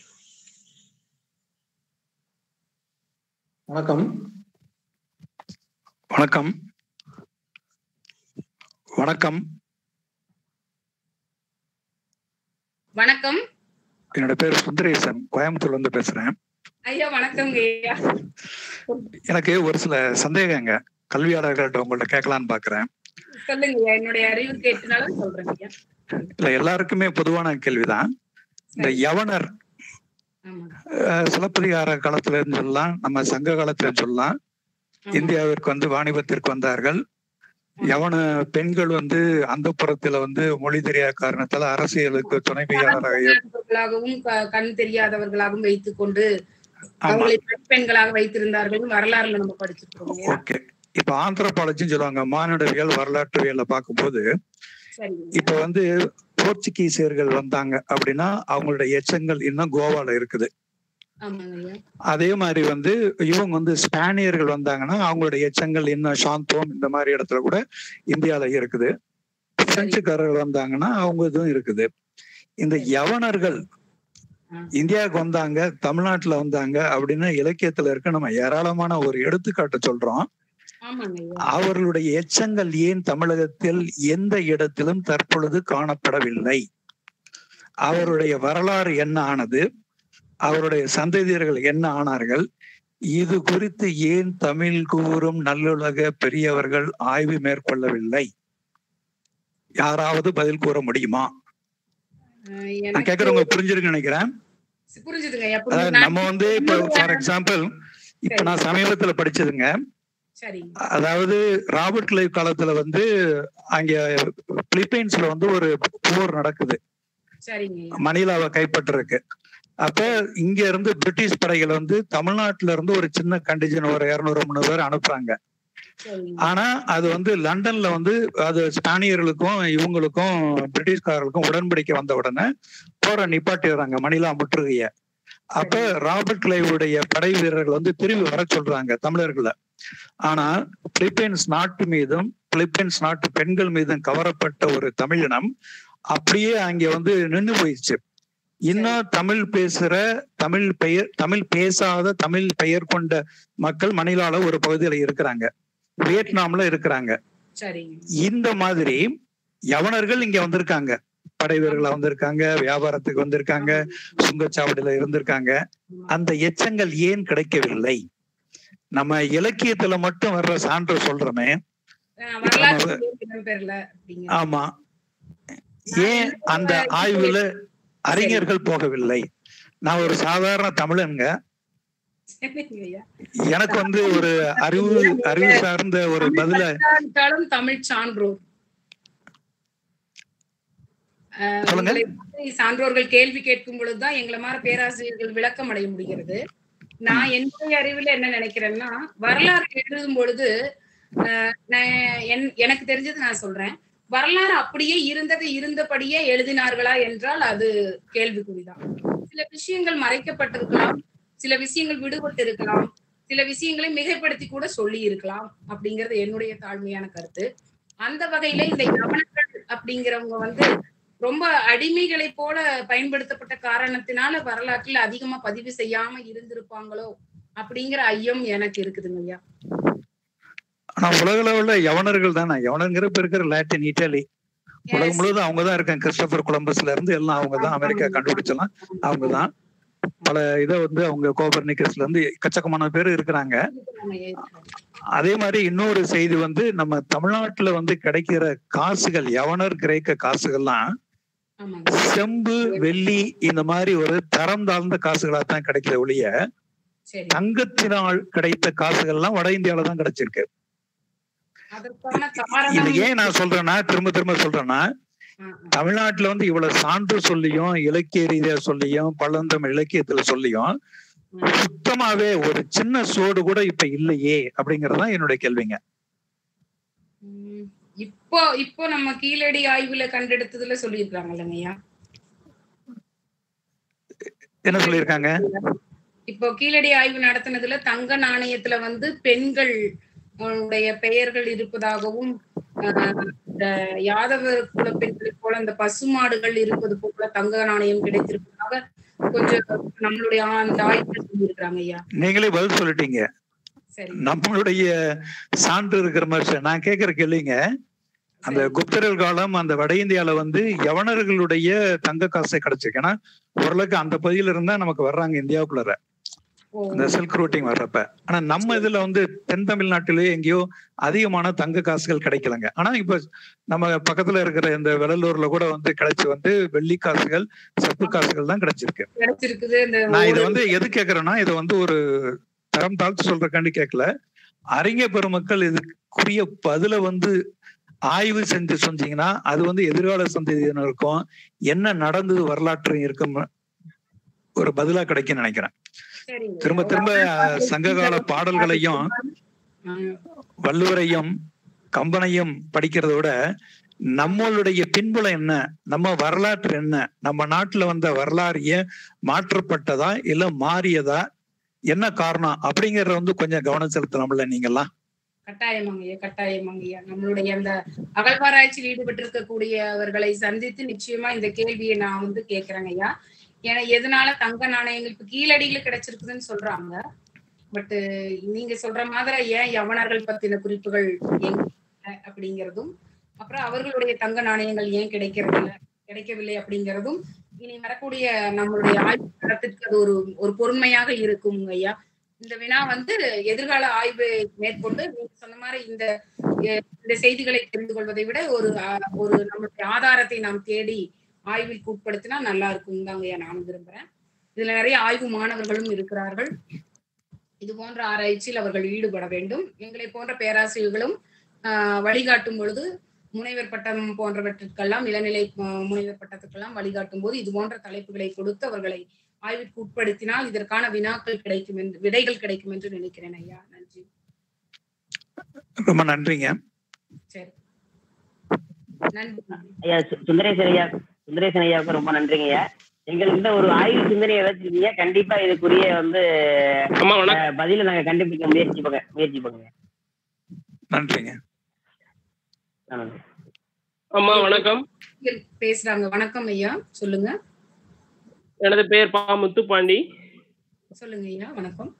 வணக்கம். வணக்கம். வணக்கம்.
வணக்கம்.
என்னோட பேர் சுந்தரேசன், கோயம்புத்தூர்ல இருந்து பேசுறேன்.
ஐயா வணக்கம்.
எனக்கு ஒரு சில சந்தேகங்க கல்வியாளர்கள்ட்ட உங்கள்ட்ட கேட்கலான்னு பாக்குறேன்.
சொல்லுங்க. என்னுடைய அறிவு கேட்டனால சொல்றேன்.
இல்ல, எல்லாருக்குமே பொதுவான கேள்விதான். இந்த யவனர் சிலப்பதிகார காலத்துல இருந்து சொல்லலாம், நம்ம சங்க காலத்துல சொல்லலாம், இந்தியாவிற்கு வந்து வாணிபத்திற்கு வந்தார்கள். யவன பெண்கள் வந்து அந்த புறத்துல வந்து மொழி தெரியாத காரணத்தால அரசியலுக்கு துணைவியாளராகவும்
கண் தெரியாதவர்களாகவும் வைத்துக் கொண்டு அவங்களை பெண்களாக வைத்திருந்தார்கள். வரலாறுல நம்ம படிச்சிருக்கோம்.
ஓகே. இப்ப ஆந்த்ரோபாலஜின்னு சொல்லுவாங்க, மானுடவியல் வரலாற்றுவியல்ல பார்க்கும்போது இப்ப வந்து போர்ச்சுகீசியர்கள் வந்தாங்க அப்படின்னா அவங்களோட எச்சங்கள் இன்னும் கோவால இருக்குது.
ஆமாங்க ஐயா.
அதே மாதிரி வந்து இவங்க வந்து ஸ்பானியர்கள் வந்தாங்கன்னா அவங்களுடைய எச்சங்கள் இன்னும் சாந்தோம் இந்த மாதிரி இடத்துல கூட இந்தியால இருக்குது. பிரெஞ்சுக்காரர்கள் வந்தாங்கன்னா அவங்க இதுவும் இருக்குது. இந்த யவனர்கள் இந்தியாவுக்கு வந்தாங்க, தமிழ்நாட்டுல வந்தாங்க அப்படின்னு இலக்கியத்துல இருக்க நம்ம ஏராளமான ஒரு எடுத்துக்காட்டு சொல்றோம். அவர்களுடைய எச்சங்கள் ஏன் தமிழகத்தில் எந்த இடத்திலும் தற்பொழுது காணப்படவில்லை? அவருடைய வரலாறு என்ன ஆனது? அவருடைய சந்ததியர்கள் என்ன ஆனார்கள்? இது குறித்து ஏன் தமிழ் கூறும் நல்லுலக பெரியவர்கள் ஆய்வு மேற்கொள்ளவில்லை? யாராவது பதில் கூற முடியுமா? நான் கேக்குறவங்க புரிஞ்சிருக்கு நினைக்கிறேன். நம்ம வந்து இப்ப ஃபார் எக்ஸாம்பிள் இப்ப நான் சமீபத்துல படிச்சதுங்க. அதாவது ராபர்ட் கிளைவ் காலத்துல வந்து அங்க பிலிப்பைன்ஸ்ல வந்து ஒரு போர் நடக்குது, மணிலாவை கைப்பற்றுறதுக்கு. அப்ப இங்க இருந்து பிரிட்டிஷ் படைகள் வந்து தமிழ்நாட்டுல இருந்து ஒரு சின்ன கண்டிஜன் ஒரு 200-300 பேர் அனுப்புறாங்க. ஆனா அது வந்து லண்டன்ல வந்து அது ஸ்பானியர்களுக்கும் இவங்களுக்கும் பிரிட்டிஷ்காரர்களுக்கும் உடன்படிக்கை வந்த உடனே போற நிப்பாட்டிடுறாங்க மணிலா முற்றுகைய. அப்ப ராபர்ட் கிளைவுடைய படை வீரர்கள் வந்து திரும்பி வர சொல்றாங்க தமிழர்களை. ஆனா பிலிப்பைன்ஸ் நாட்டு மீதும் பிலிப்பைன்ஸ் நாட்டு பெண்கள் மீதும் கவரப்பட்ட ஒரு தமிழினம் அப்படியே அங்க வந்து நின்று போயிடுச்சு. இன்னும் தமிழ் பேசுற தமிழ் பேசாத தமிழ் பெயர் கொண்ட மக்கள் மணிலால ஒரு பகுதியில இருக்கிறாங்க, வியட்நாம்ல இருக்கிறாங்க. இந்த மாதிரி யவனர்கள் இங்க வந்திருக்காங்க, படை வீரர்களா வந்திருக்காங்க, வியாபாரத்துக்கு வந்திருக்காங்க, சுங்கச்சாவடியில இருந்திருக்காங்க. அந்த எச்சங்கள் ஏன் கிடைக்கவில்லை? நம்ம இலக்கியத்துல மட்டும் வர்ற சான்று சொல்றோமே, ஆமா, ஏன் அந்த ஆய்வுல அறிஞர்கள் போகவில்லை? நான் ஒரு சாதாரண தமிழனுங்க, எனக்கு வந்து ஒரு அறிவு சார்ந்த ஒரு பதில
தமிழ் சான்றோர் சான்றோர்கள் கேள்வி கேட்கும் பொழுதுதான் எங்களை மாதிரி பேராசிரியர்கள் விளக்கம் அடைய முடிகிறது. நான் என்னுடைய அறிவுல என்ன நினைக்கிறேன்னா, வரலாறு எழுதும் பொழுது எனக்கு தெரிஞ்சது நான் சொல்றேன், வரலாறு அப்படியே இருந்தது இருந்தபடியே எழுதினார்களா என்றால் அது கேள்விக்குறிதான். சில விஷயங்கள் மறைக்கப்பட்டிருக்கலாம், சில விஷயங்கள் விடுபட்டு இருக்கலாம், சில விஷயங்களை மிகைப்படுத்தி கூட சொல்லி இருக்கலாம் அப்படிங்கிறது என்னுடைய தாழ்மையான கருத்து. அந்த வகையில இந்த யவனர்கள் அப்படிங்கிறவங்க வந்து ரொம்ப அடிமைகளை போல பயன்படுத்தப்பட்ட காரணத்தினால வரலாற்றில் அதிகமா பதிவு செய்யாம இருந்திருப்பாங்களோ அப்படிங்கிற ஐயம் எனக்கு இருக்குதுங்க ஐயா.
ஆனா உலக அளவுல யவனர்கள் தானே, யவனங்கிறப்ப இருக்கிற லாட்டின் இட்டாலி உலகம் முழுவதும் அவங்கதான் இருக்காங்க. கிறிஸ்டோபர் கொலம்பஸ்ல இருந்து எல்லாம் அவங்கதான், அமெரிக்கா கண்டுபிடிச்சலாம் அவங்கதான். பல இதை வந்து அவங்க கோபர்னிக்கஸ்ல இருந்து எக்கச்சக்கமான பேர் இருக்கிறாங்க. அதே மாதிரி இன்னொரு செய்தி வந்து நம்ம தமிழ்நாட்டுல வந்து கிடைக்கிற காசுகள், யவனர் கிரேக்க காசுகள்லாம் செம்பு வெள்ளி இந்த மாதிரி ஒரு தரம் தாழ்ந்த காசுகளா தான் கிடைக்கிற ஒழிய தங்கத்தினால் கிடைத்த காசுகள் எல்லாம் வட இந்தியாவில தான் கிடைச்சிருக்கு. இது ஏன் நான் சொல்றேன்னா, திரும்ப சொல்றேன்னா, தமிழ்நாட்டுல வந்து இவ்வளவு சான்று சொல்லியும் இலக்கிய ரீதியா சொல்லியும் பழந்தமிழ் இலக்கியத்துல சொல்லியும் சுத்தமாவே ஒரு சின்ன சோடு கூட இப்ப இல்லையே அப்படிங்கறதுதான் என்னுடைய கேள்விங்க.
இப்போ நம்ம கீழடி ஆய்வுல கண்டெடுத்ததுல சொல்லியிருக்காங்க இல்லைங்கய்யா?
என்ன சொல்லியிருக்காங்க?
இப்போ கீழடி ஆய்வு நடத்தினதுல தங்க நாணயத்துல வந்து பெண்கள் பெயர்கள் இருப்பதாகவும், யாதவ குல பெண்களை போல அந்த பசுமாடுகள் இருப்பது போல தங்க நாணயம் கிடைத்திருப்பதாக கொஞ்சம் நம்மளுடைய அந்த ஆய்வுல சொல்லியிருக்காங்க ஐயா.
நீங்களே பதில் சொல்லிட்டீங்க. நம்மளுடைய சான்று இருக்கிற மாதிரி நான் கேட்கிற கேள்விங்க, அந்த குப்தர்கள் காலம் அந்த வட இந்தியால வந்து யவனர்களுடைய தங்க காசை கிடைச்சிருக்கு. ஏன்னா ஓரளவுக்கு அந்த பகுதியில இருந்தா நமக்கு வர்றாங்க இந்தியாவுக்குள்ள இந்த சில்க் ரூட்டிங் வர்றப்ப. ஆனா நம்ம இதுல வந்து தென் தமிழ்நாட்டிலேயே எங்கேயோ அதிகமான தங்க காசுகள் கிடைக்கலங்க. ஆனா இப்ப நம்ம பக்கத்துல இருக்கிற இந்த வெள்ளலூர்ல கூட வந்து கிடைச்சு வந்து வெள்ளி காசுகள், செப்பு காசுகள் தான் கிடைச்சிருக்கு. நான் இதை வந்து எது கேட்கறேன்னா, இதை வந்து ஒரு தரம் தாழ்த்து சொல்றக்காண்டி கேட்கல. அறிஞர் பெருமக்கள் இதுக்குரிய பதில வந்து ஆய்வு செஞ்சு சொன்னீங்கன்னா அது வந்து எதிர்கால சந்ததியினருக்கும் என்ன நடந்தது வரலாற்று இருக்கும் ஒரு பதிலா கிடைக்கும் நினைக்கிறேன். திரும்ப திரும்ப சங்ககால பாடல்களையும் வள்ளுவரையும் கம்பனையும் படிக்கிறத விட நம்மளுடைய பின்புலம் என்ன, நம்ம வரலாற்று என்ன, நம்ம நாட்டுல வந்த வரலாறு ஏன் மாற்றப்பட்டதா இல்ல மாறியதா, என்ன காரணம் அப்படிங்கறத வந்து கொஞ்சம் கவனம் செலுத்தலாம்ல நீங்கெல்லாம்.
கட்டாயமாங்கய்யா, கட்டாயமாங்கய்யா. நம்மளுடைய அந்த அகழ்வாராய்ச்சியில் ஈடுபட்டு இருக்கக்கூடியவர்களை சந்தித்து நிச்சயமா இந்த கேள்வியை நான் வந்து கேட்கிறேங்க ஐயா. ஏன்னா எதனால தங்க நாணயங்களுக்கு கீழடியில கிடைச்சிருக்குதுன்னு சொல்றாங்க. பட் நீங்க சொல்ற மாதிரி ஏன் யவனர்கள் பத்தின குறிப்புகள் எங்க அப்படிங்கிறதும், அப்புறம் அவர்களுடைய தங்க நாணயங்கள் ஏன் கிடைக்கவில்லை அப்படிங்கிறதும் இனி வரக்கூடிய நம்மளுடைய ஆய்வு தளத்திற்கு அது ஒரு பொறுமையாக இருக்கும் ஐயா. இந்த வினா வந்து எதிர்கால ஆய்வு மேற்கொண்டு நீங்க சொன்ன மாதிரி இந்த செய்திகளை தெரிந்து கொள்வதை விட ஒரு நம்மளுடைய ஆதாரத்தை நாம் தேடி ஆய்விற்கு உட்படுத்தினா நல்லா இருக்கும் தாங்க நானும் விரும்புறேன். இதுல நிறைய ஆய்வு மாணவர்களும் இருக்கிறார்கள். இது போன்ற ஆராய்ச்சியில் அவர்கள் ஈடுபட வேண்டும். எங்களை போன்ற பேராசிரியர்களும் வழிகாட்டும் பொழுது முனைவர் பட்டம் போன்றவற்றுக்கெல்லாம், இளநிலை முனைவர் பட்டத்துக்கெல்லாம் வழிகாட்டும் போது இது போன்ற தலைப்புகளை கொடுத்து அவர்களை ஆய்விற்கு உட்படுத்தினால் இதற்கான விடைகள் கிடைக்கும் என்று நினைக்கிறேன் ஐயா. நன்றி.
ரொம்ப நன்றிங்க.
சரி, நன்றி
ஐயா. சுந்தரேசன் ஐயாவுக்கு ரொம்ப நன்றிங்க ஐயா. எங்களுக்கு ஒரு ஆய்வு சிந்தனையை வச்சிருக்கீங்க. கண்டிப்பா இதுக்குரிய வந்து பதில நாங்க கண்டுபிடிக்க முயற்சி பண்ணுங்க.
நன்றிங்க.
அம்மா வணக்கம்.
பேசுறாங்க. வணக்கம் ஐயா, சொல்லுங்க.
எனது பெயர் பா முத்துப்பாண்டி.
சொல்லுங்க ஐயா. வணக்கம்.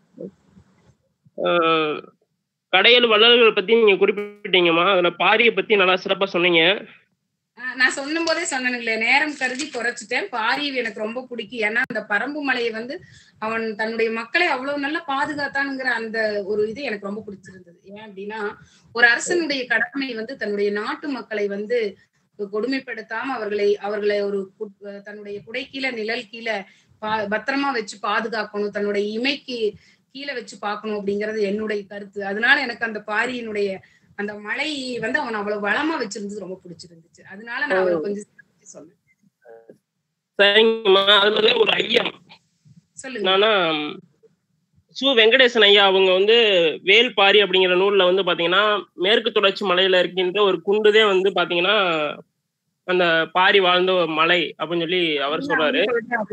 கடையல் வள்ளல்கள் பத்தி நீங்க குறிப்பிட்டீங்கம்மா. அதுல பாரியை பத்தி நல்லா சிறப்பா சொன்னீங்க.
நான் சொன்னும் போதே சொன்னேனுங்களே, நேரம் கருதி குறைச்சிட்டேன். பாரி எனக்கு ரொம்ப பிடிக்கும். ஏன்னா அந்த பரம்பு மலையை வந்து அவன் தன்னுடைய மக்களை அவ்வளவு நல்லா பாதுகாத்தானுங்கிற அந்த ஒரு இது எனக்கு ரொம்ப பிடிச்சிருந்தது. ஏன் அப்படின்னா, ஒரு அரசனுடைய கடமை வந்து தன்னுடைய நாட்டு மக்களை வந்து கொடுமைப்படுத்தாம அவர்களை ஒரு தன்னுடைய குடை கீழே நிழல் கீழே பத்திரமா வச்சு பாதுகாக்கணும், தன்னுடைய இமைக்கு கீழே வச்சு பார்க்கணும் அப்படிங்கிறது என்னுடைய கருத்து. அதனால எனக்கு அந்த பாரியினுடைய அந்த மலை வந்து அவன் அவ்வளவு வளமா வச்சிருந்தது ரொம்ப பிடிச்சிருந்துச்சு. அதனால நான் அவளை கொஞ்சம் சொன்னேன்.
சரிங்கம்மா. அதுல ஒரு ஐயம்
சொல்லுங்க.
சு வெங்கடேசன் ஐயா அவங்க வந்து வேல்பாரி அப்படிங்கிற நூல்ல வந்து பாத்தீங்கன்னா மேற்கு தொடர்ச்சி மலையில இருக்கின்ற ஒரு குண்டுதே வந்து பாத்தீங்கன்னா அந்த பாரி வாழ்ந்த மலை அப்படின்னு சொல்லி அவர் சொல்றாரு.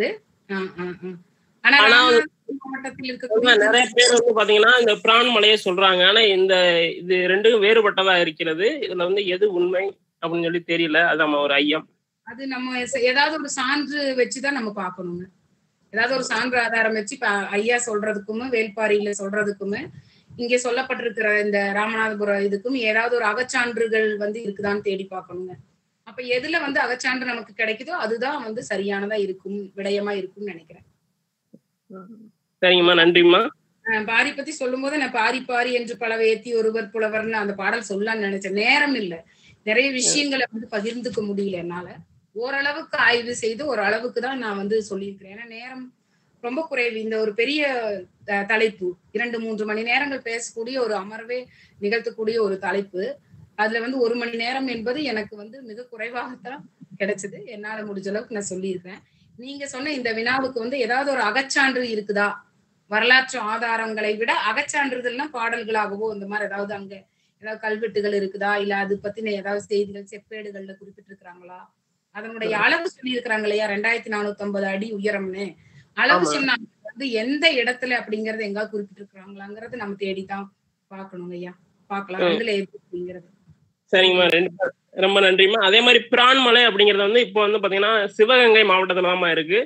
நிறைய பேர் வந்து பாத்தீங்கன்னா இந்த பிரான் மலையை சொல்றாங்க. ஆனா இது ரெண்டும் வேறுபட்டதா இருக்கிறது. இதுல வந்து எது உண்மை அப்படின்னு சொல்லி தெரியல. அது ஒரு ஐயம்.
அது நம்ம ஏதாவது ஒரு சான்று வச்சுதான் நம்ம பாக்கணுங்க. ஏதாவது ஒரு சான்று ஆதாரம் வச்சு இப்ப ஐயா சொல்றதுக்கும் வேல்பாரியில சொல்றதுக்குமே இங்க சொல்லப்பட்டிருக்கிற இந்த ராமநாதபுரம் இதுக்கும் ஏதாவது ஒரு அகச்சான்றுகள் வந்து இருக்குதான்னு தேடி பார்க்கணுங்க. அப்ப எதுல வந்து அகச்சான்று நமக்கு கிடைக்குதோ அதுதான் வந்து சரியானதா இருக்கும், விடயமா இருக்கும்னு நினைக்கிறேன்.
சரிங்கம்மா, நன்றிம்மா.
பாரி பத்தி சொல்லும் போது நான் பாரி என்று பலவேத்தி ஒருவர் புலவர்னு அந்த பாடல் சொல்லலாம்னு நினைச்சேன். நேரம் இல்ல, நிறைய விஷயங்களை வந்து பகிர்ந்துக்க முடியல என்னால. ஓரளவுக்கு ஆய்வு செய்து ஓரளவுக்கு தான் நான் வந்து சொல்லியிருக்கிறேன். ஏன்னா நேரம் ரொம்ப குறைவு. இந்த ஒரு பெரிய தலைப்பு 2-3 மணி நேரங்கள் பேசக்கூடிய ஒரு அமர்வே நிகழ்த்தக்கூடிய ஒரு தலைப்பு. அதுல வந்து 1 மணி நேரம் என்பது எனக்கு வந்து மிக குறைவாகத்தான் கிடைச்சது. என்னால முடிஞ்ச அளவுக்கு நான் சொல்லியிருக்கேன். நீங்க சொன்ன இந்த வினாவுக்கு வந்து ஏதாவது ஒரு அகச்சான்று இருக்குதா, வரலாற்று ஆதாரங்களை விட அகச்சான்றுகள்னா பாடல்களாகவோ இந்த மாதிரி ஏதாவது அங்க ஏதாவது கல்வெட்டுகள் இருக்குதா, இல்ல அது பத்தின ஏதாவது செய்திகள் செப்பேடுகள்ல குறிப்பிட்டிருக்கிறாங்களா, அதனுடைய அளவு சொல்லி இருக்கிறாங்க இல்லையா 2450 அடி உயரம்னு அளவு சொன்னாங்க. வந்து எந்த இடத்துல அப்படிங்கறது எங்காவது குறிப்பிட்டிருக்கிறாங்களாங்கிறது நம்ம தேடித்தான் பாக்கணும் ஐயா. பாக்கலாம் அதுல எது அப்படிங்கிறது.
சரிங்கம்மா, ரொம்ப நன்றிம்மா. அதே மாதிரி பிரான் மலை அப்படிங்கறது வந்து இப்போ வந்து பாத்தீங்கன்னா சிவகங்கை மாவட்டத்துலதான் இருக்கு.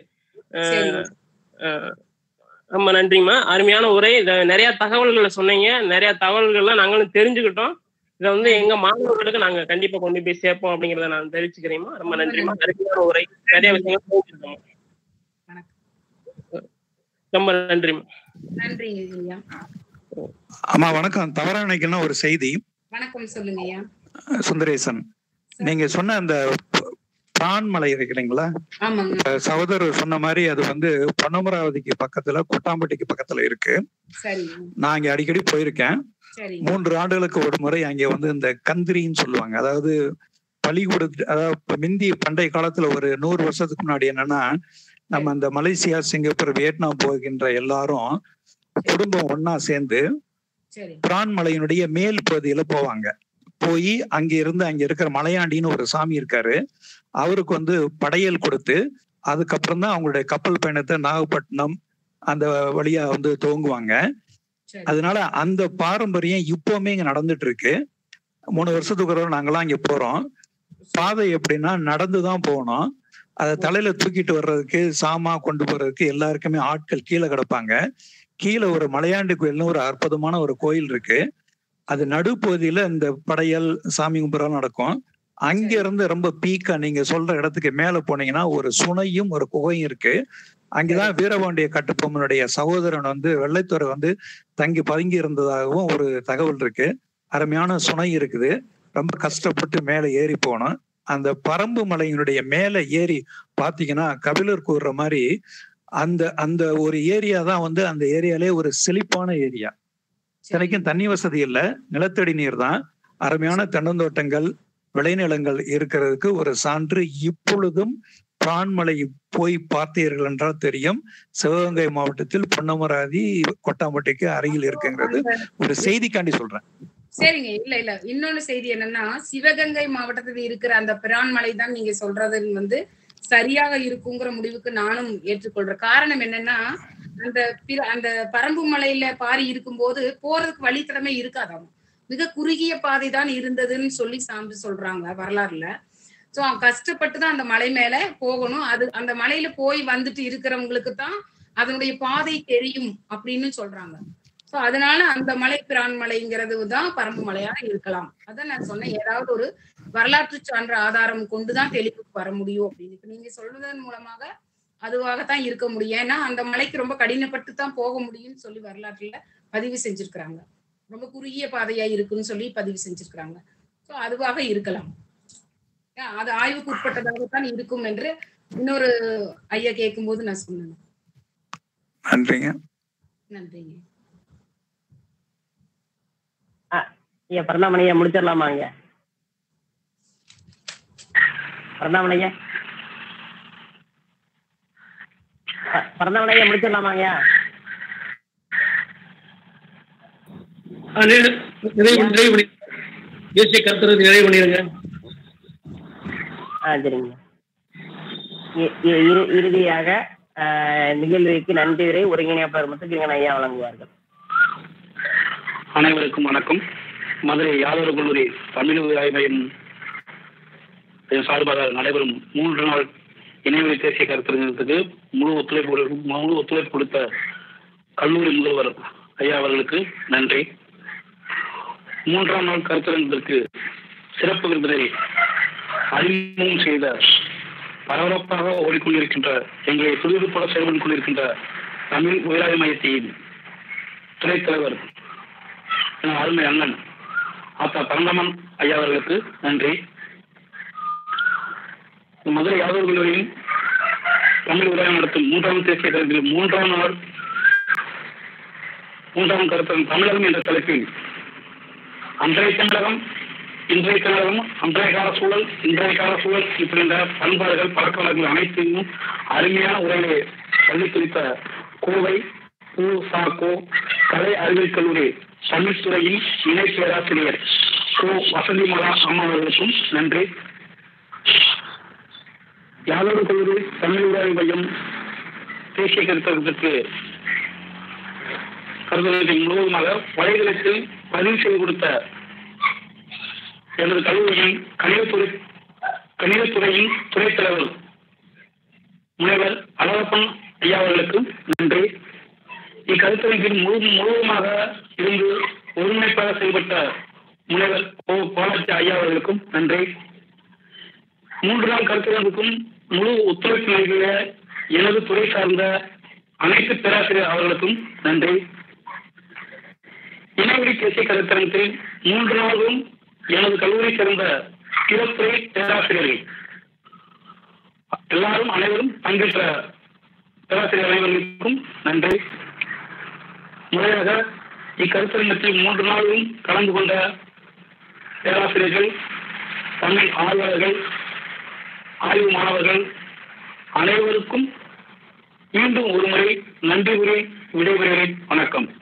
ரொம்ப நன்றிம்மா. அருமையான உரை. நிறைய தகவல்களை சொன்னீங்க. நிறைய தகவல்கள்லாம் நாங்களும் தெரிஞ்சுக்கிட்டோம். இதை வந்து எங்க மாணவர்களுக்கு நாங்க கண்டிப்பா கொண்டு போய் சேர்ப்போம் அப்படிங்கறத நான் தெரிவிச்சுக்கிறேம்மா. ரொம்ப நன்றிம்மா. அருமையான உரை. நிறைய விஷயங்கள் தெரிஞ்சுக்கிட்டோம். ரொம்ப நன்றிம்மா.
நன்றி ஐயா.
ஆமா வணக்கம். தவறா நினைக்கணும் ஒரு செய்தி.
வணக்கம், சொல்லுங்க ஐயா.
சுந்தரேசன், நீங்க சொன்ன அந்த பிரான் மலை இருக்கிறீங்களா, சகோதரர் சொன்ன மாதிரி அது வந்து பொன்னமராவதிக்கு பக்கத்துல கொட்டாம்பட்டிக்கு பக்கத்துல இருக்கு. நான் அங்க அடிக்கடி போயிருக்கேன். 3 ஆண்டுகளுக்கு ஒரு முறை அங்கே வந்து இந்த கந்திரின்னு சொல்லுவாங்க. அதாவது பள்ளிக்கூடத்து, அதாவது மிந்தி பண்டைய காலத்துல ஒரு 100 வருஷத்துக்கு முன்னாடி என்னன்னா, நம்ம இந்த மலேசியா, சிங்கப்பூர், வியட்நாம் போகின்ற எல்லாரும் குடும்பம் ஒன்னா சேர்ந்து பிரான் மலையினுடைய மேல் பகுதியில போவாங்க. போய் அங்க இருக்கிற மலையாண்டின்னு ஒரு சாமி இருக்காரு, அவருக்கு வந்து படையல் கொடுத்து அதுக்கப்புறம் தான் அவங்களுடைய கப்பல் பயணத்தை நாகப்பட்டினம் அந்த வழியா வந்து துவங்குவாங்க. அதனால அந்த பாரம்பரியம் இப்பவுமே இங்க நடந்துட்டு இருக்கு. 3 வருஷத்துக்கு ஒரு நாங்கெல்லாம் இங்க போறோம். பாதை எப்படின்னா நடந்துதான் போகணும். அதை தலையில தூக்கிட்டு வர்றதுக்கு சாமா கொண்டு போறதுக்கு எல்லாருக்குமே ஆட்கள் கீழே கிடப்பாங்க. கீழே ஒரு மலையாண்டி கோயில்னு ஒரு அற்புதமான ஒரு கோயில் இருக்கு. அது நடுப்பகுதியில இந்த படையல் சாமி கும்பிட்றதும் நடக்கும். அங்க இருந்து ரொம்ப பீக்கா நீங்க சொல்ற இடத்துக்கு மேல போனீங்கன்னா ஒரு சுனையும் ஒரு குகையும் இருக்கு. அங்கதான் வீரபாண்டிய கட்டபொம்மனுடைய சகோதரன் வந்து வெள்ளைத்துறை வந்து தங்கி பதுங்கி இருந்ததாகவும் ஒரு தகவல் இருக்கு. அருமையான சுனை இருக்குது. ரொம்ப கஷ்டப்பட்டு மேல ஏறி போனோம். அந்த பரம்பு மலையினுடைய மேல ஏறி பாத்தீங்கன்னா கபிலர் கூறுற மாதிரி அந்த அந்த ஒரு ஏரியா தான் வந்து அந்த ஏரியாலே ஒரு செழிப்பான ஏரியா. இத்தனைக்கும் தண்ணி வசதி இல்லை, நிலத்தடி நீர் தான். அருமையான தென்னந்தோட்டங்கள், விளைநிலங்கள் இருக்கிறதுக்கு ஒரு சான்று. இப்பொழுதும் பிரான்மலை போய் பார்த்தீர்கள் என்றால் தெரியும். சிவகங்கை மாவட்டத்தில் பொன்னமராதி கொட்டாம்பட்டிக்கு அருகில் இருக்குங்கிறது ஒரு செய்திக்காண்டி சொல்றேன்.
சரிங்க. இல்ல இன்னொன்னு செய்தி என்னன்னா, சிவகங்கை மாவட்டத்தில் இருக்கிற அந்த பிரான்மலை தான் நீங்க சொல்றது வந்து சரியாக இருக்குங்கிற முடிவுக்கு நானும் ஏற்றுக்கொள்றேன். காரணம் என்னன்னா, அந்த பரம்பு மலையில பாரி இருக்கும்போது போறதுக்கு வழித்தடமே இருக்காதாம். மிக குறுகிய பாதை தான் இருந்ததுன்னு சொல்லி சான்று சொல்றாங்க வரலாறுல. சோ கஷ்டப்பட்டுதான் அந்த மலை மேல போகணும். அது அந்த மலையில போய் வந்துட்டு இருக்கிறவங்களுக்கு தான் அதனுடைய பாதை தெரியும் அப்படின்னு சொல்றாங்க. சோ அதனால அந்த மலை பிரான்மலைங்கிறது தான் பரம்பு மலையாக இருக்கலாம். அதான் நான் சொன்னேன், ஏதாவது ஒரு வரலாற்று சான்று ஆதாரம் கொண்டுதான் தெளிவுக்கு வர முடியும் அப்படின்னு. இப்ப நீங்க சொல்வதன் மூலமாக அதுவாகத்தான் இருக்க முடியும். ஏன்னா அந்த மலைக்கு ரொம்ப கடினப்பட்டு தான் போக முடியும்னு சொல்லி வரலாற்றுல பதிவு செஞ்சிருக்கிறாங்க. ரொம்ப குறுகிய பாதையா இருக்குன்னு சொல்லி பதிவு செஞ்சிருக்கிறாங்க. சோ அதுவாக இருக்கலாம். அது ஆய்வுக்கு உட்பட்டதாகத்தான் இருக்கும் என்று இன்னொரு ஐயா கேட்கும் போது நான் சொன்னேன்.
நன்றிங்க.
நன்றிங்க.
ஐயா பரந்தாமனையா முடிச்சிடலாமா? ஐயா பரந்தாமனையா முடிச்சிடலாமாங்க?
நிறைவு பண்ணிருங்க.
சரிங்க. இறுதியாக நிகழ்வுக்கு நன்றி உரை ஒருங்கிணைப்பாளர் முத்துக்கிரங்கன் ஐயா வழங்குவார்கள்.
அனைவருக்கும் வணக்கம். மதுரை யாதவர் கல்லூரி தமிழ் ஆய்வு மையம் சார்பாக நடைபெறும் 3 நாள் இணையவழி தேசிய கருத்தரங்கத்துக்கு முழு ஒத்துழைப்பு கொடுத்த கல்லூரி முதல்வர் ஐயா அவர்களுக்கு நன்றி. 3ஆம் நாள் கருத்தரங்கத்திற்கு சிறப்பு விருந்தினரை அறிமுகம் செய்த பரபரப்பாக ஓடிக்கொண்டிருக்கின்ற எங்களை சுறுசுறுப்போட செயல்பட்டுக் கொண்டிருக்கின்ற தமிழ் உயராய்வு மையத்தின் துணைத் தலைவர் அருமை அண்ணன் ஆத்தா பரந்தாமன் ஐயா அவர்களுக்கு நன்றி. மதுரை யாதவர் கல்லூரியின் தமிழ் உரையாடல் நடத்தும் 3ஆம் தேசிய கருத்தில் 3ஆம் நாள் 3ஆம் கருத்தரங்கம் தமிழகம் என்ற தலைப்பில் அன்றைய தமிழகம், இன்றைய தமிழகம், அன்றைய கால சூழல், இன்றைய கால சூழல் இப்படின்ற பண்பாடுகள் பழக்கவழக்கங்கள் அனைத்தையும் அருமையான உரையை சொல்லிக் குறித்த கோவை சாக்கோ கலை அறிவியல் கல்லூரி தமிழ் துறையின் இணை பேராசிரியர் வசந்திமாலா அம்மா அவர்களுக்கும் நன்றி. யாதவர் கல்லூரி தமிழ் உரையாடல் மையம் தேசிய கருத்தரங்கத்திற்கு கருத்தரங்கத்தை முழுவதுமாக வலைதளத்தில் பதிவு செய்து கொடுத்த எனது கல்லூரியின் கணிதத்துறையின் துணைத் தலைவர் முனைவர் அழகப்பன் ஐயா அவர்களுக்கு நன்றி. இக்கருத்தரங்கில் முழுவதுமாக இருந்து ஒருங்கிணைப்பாக செயல்பட்ட முனைவர் பாலாஜி ஐயா அவர்களுக்கும் நன்றி. 3 நாள் கருத்தரங்குக்கும் முழு ஒத்துழைப்பு நல்கிய எனது துறை சார்ந்த அனைத்து பேராசிரியர் அவர்களுக்கும் நன்றி. இணையவழி தேசிய கருத்தரங்கத்தில் 3 நாளும் எனது கல்லூரி சேர்ந்த பிறத்துறை பேராசிரியர்கள் எல்லாரும் அனைவரும் பங்கேற்ற பேராசிரியர் அனைவருக்கும் நன்றி. முறையாக இக்கருத்தரங்கத்தில் 3 நாளும் கலந்து கொண்ட பேராசிரியர்கள், தமிழ் ஆய்வாளர்கள், ஆய்வு மாணவர்கள் அனைவருக்கும் மீண்டும் ஒருமுறை நன்றி கூறி விடைபெறுகிறேன். வணக்கம்.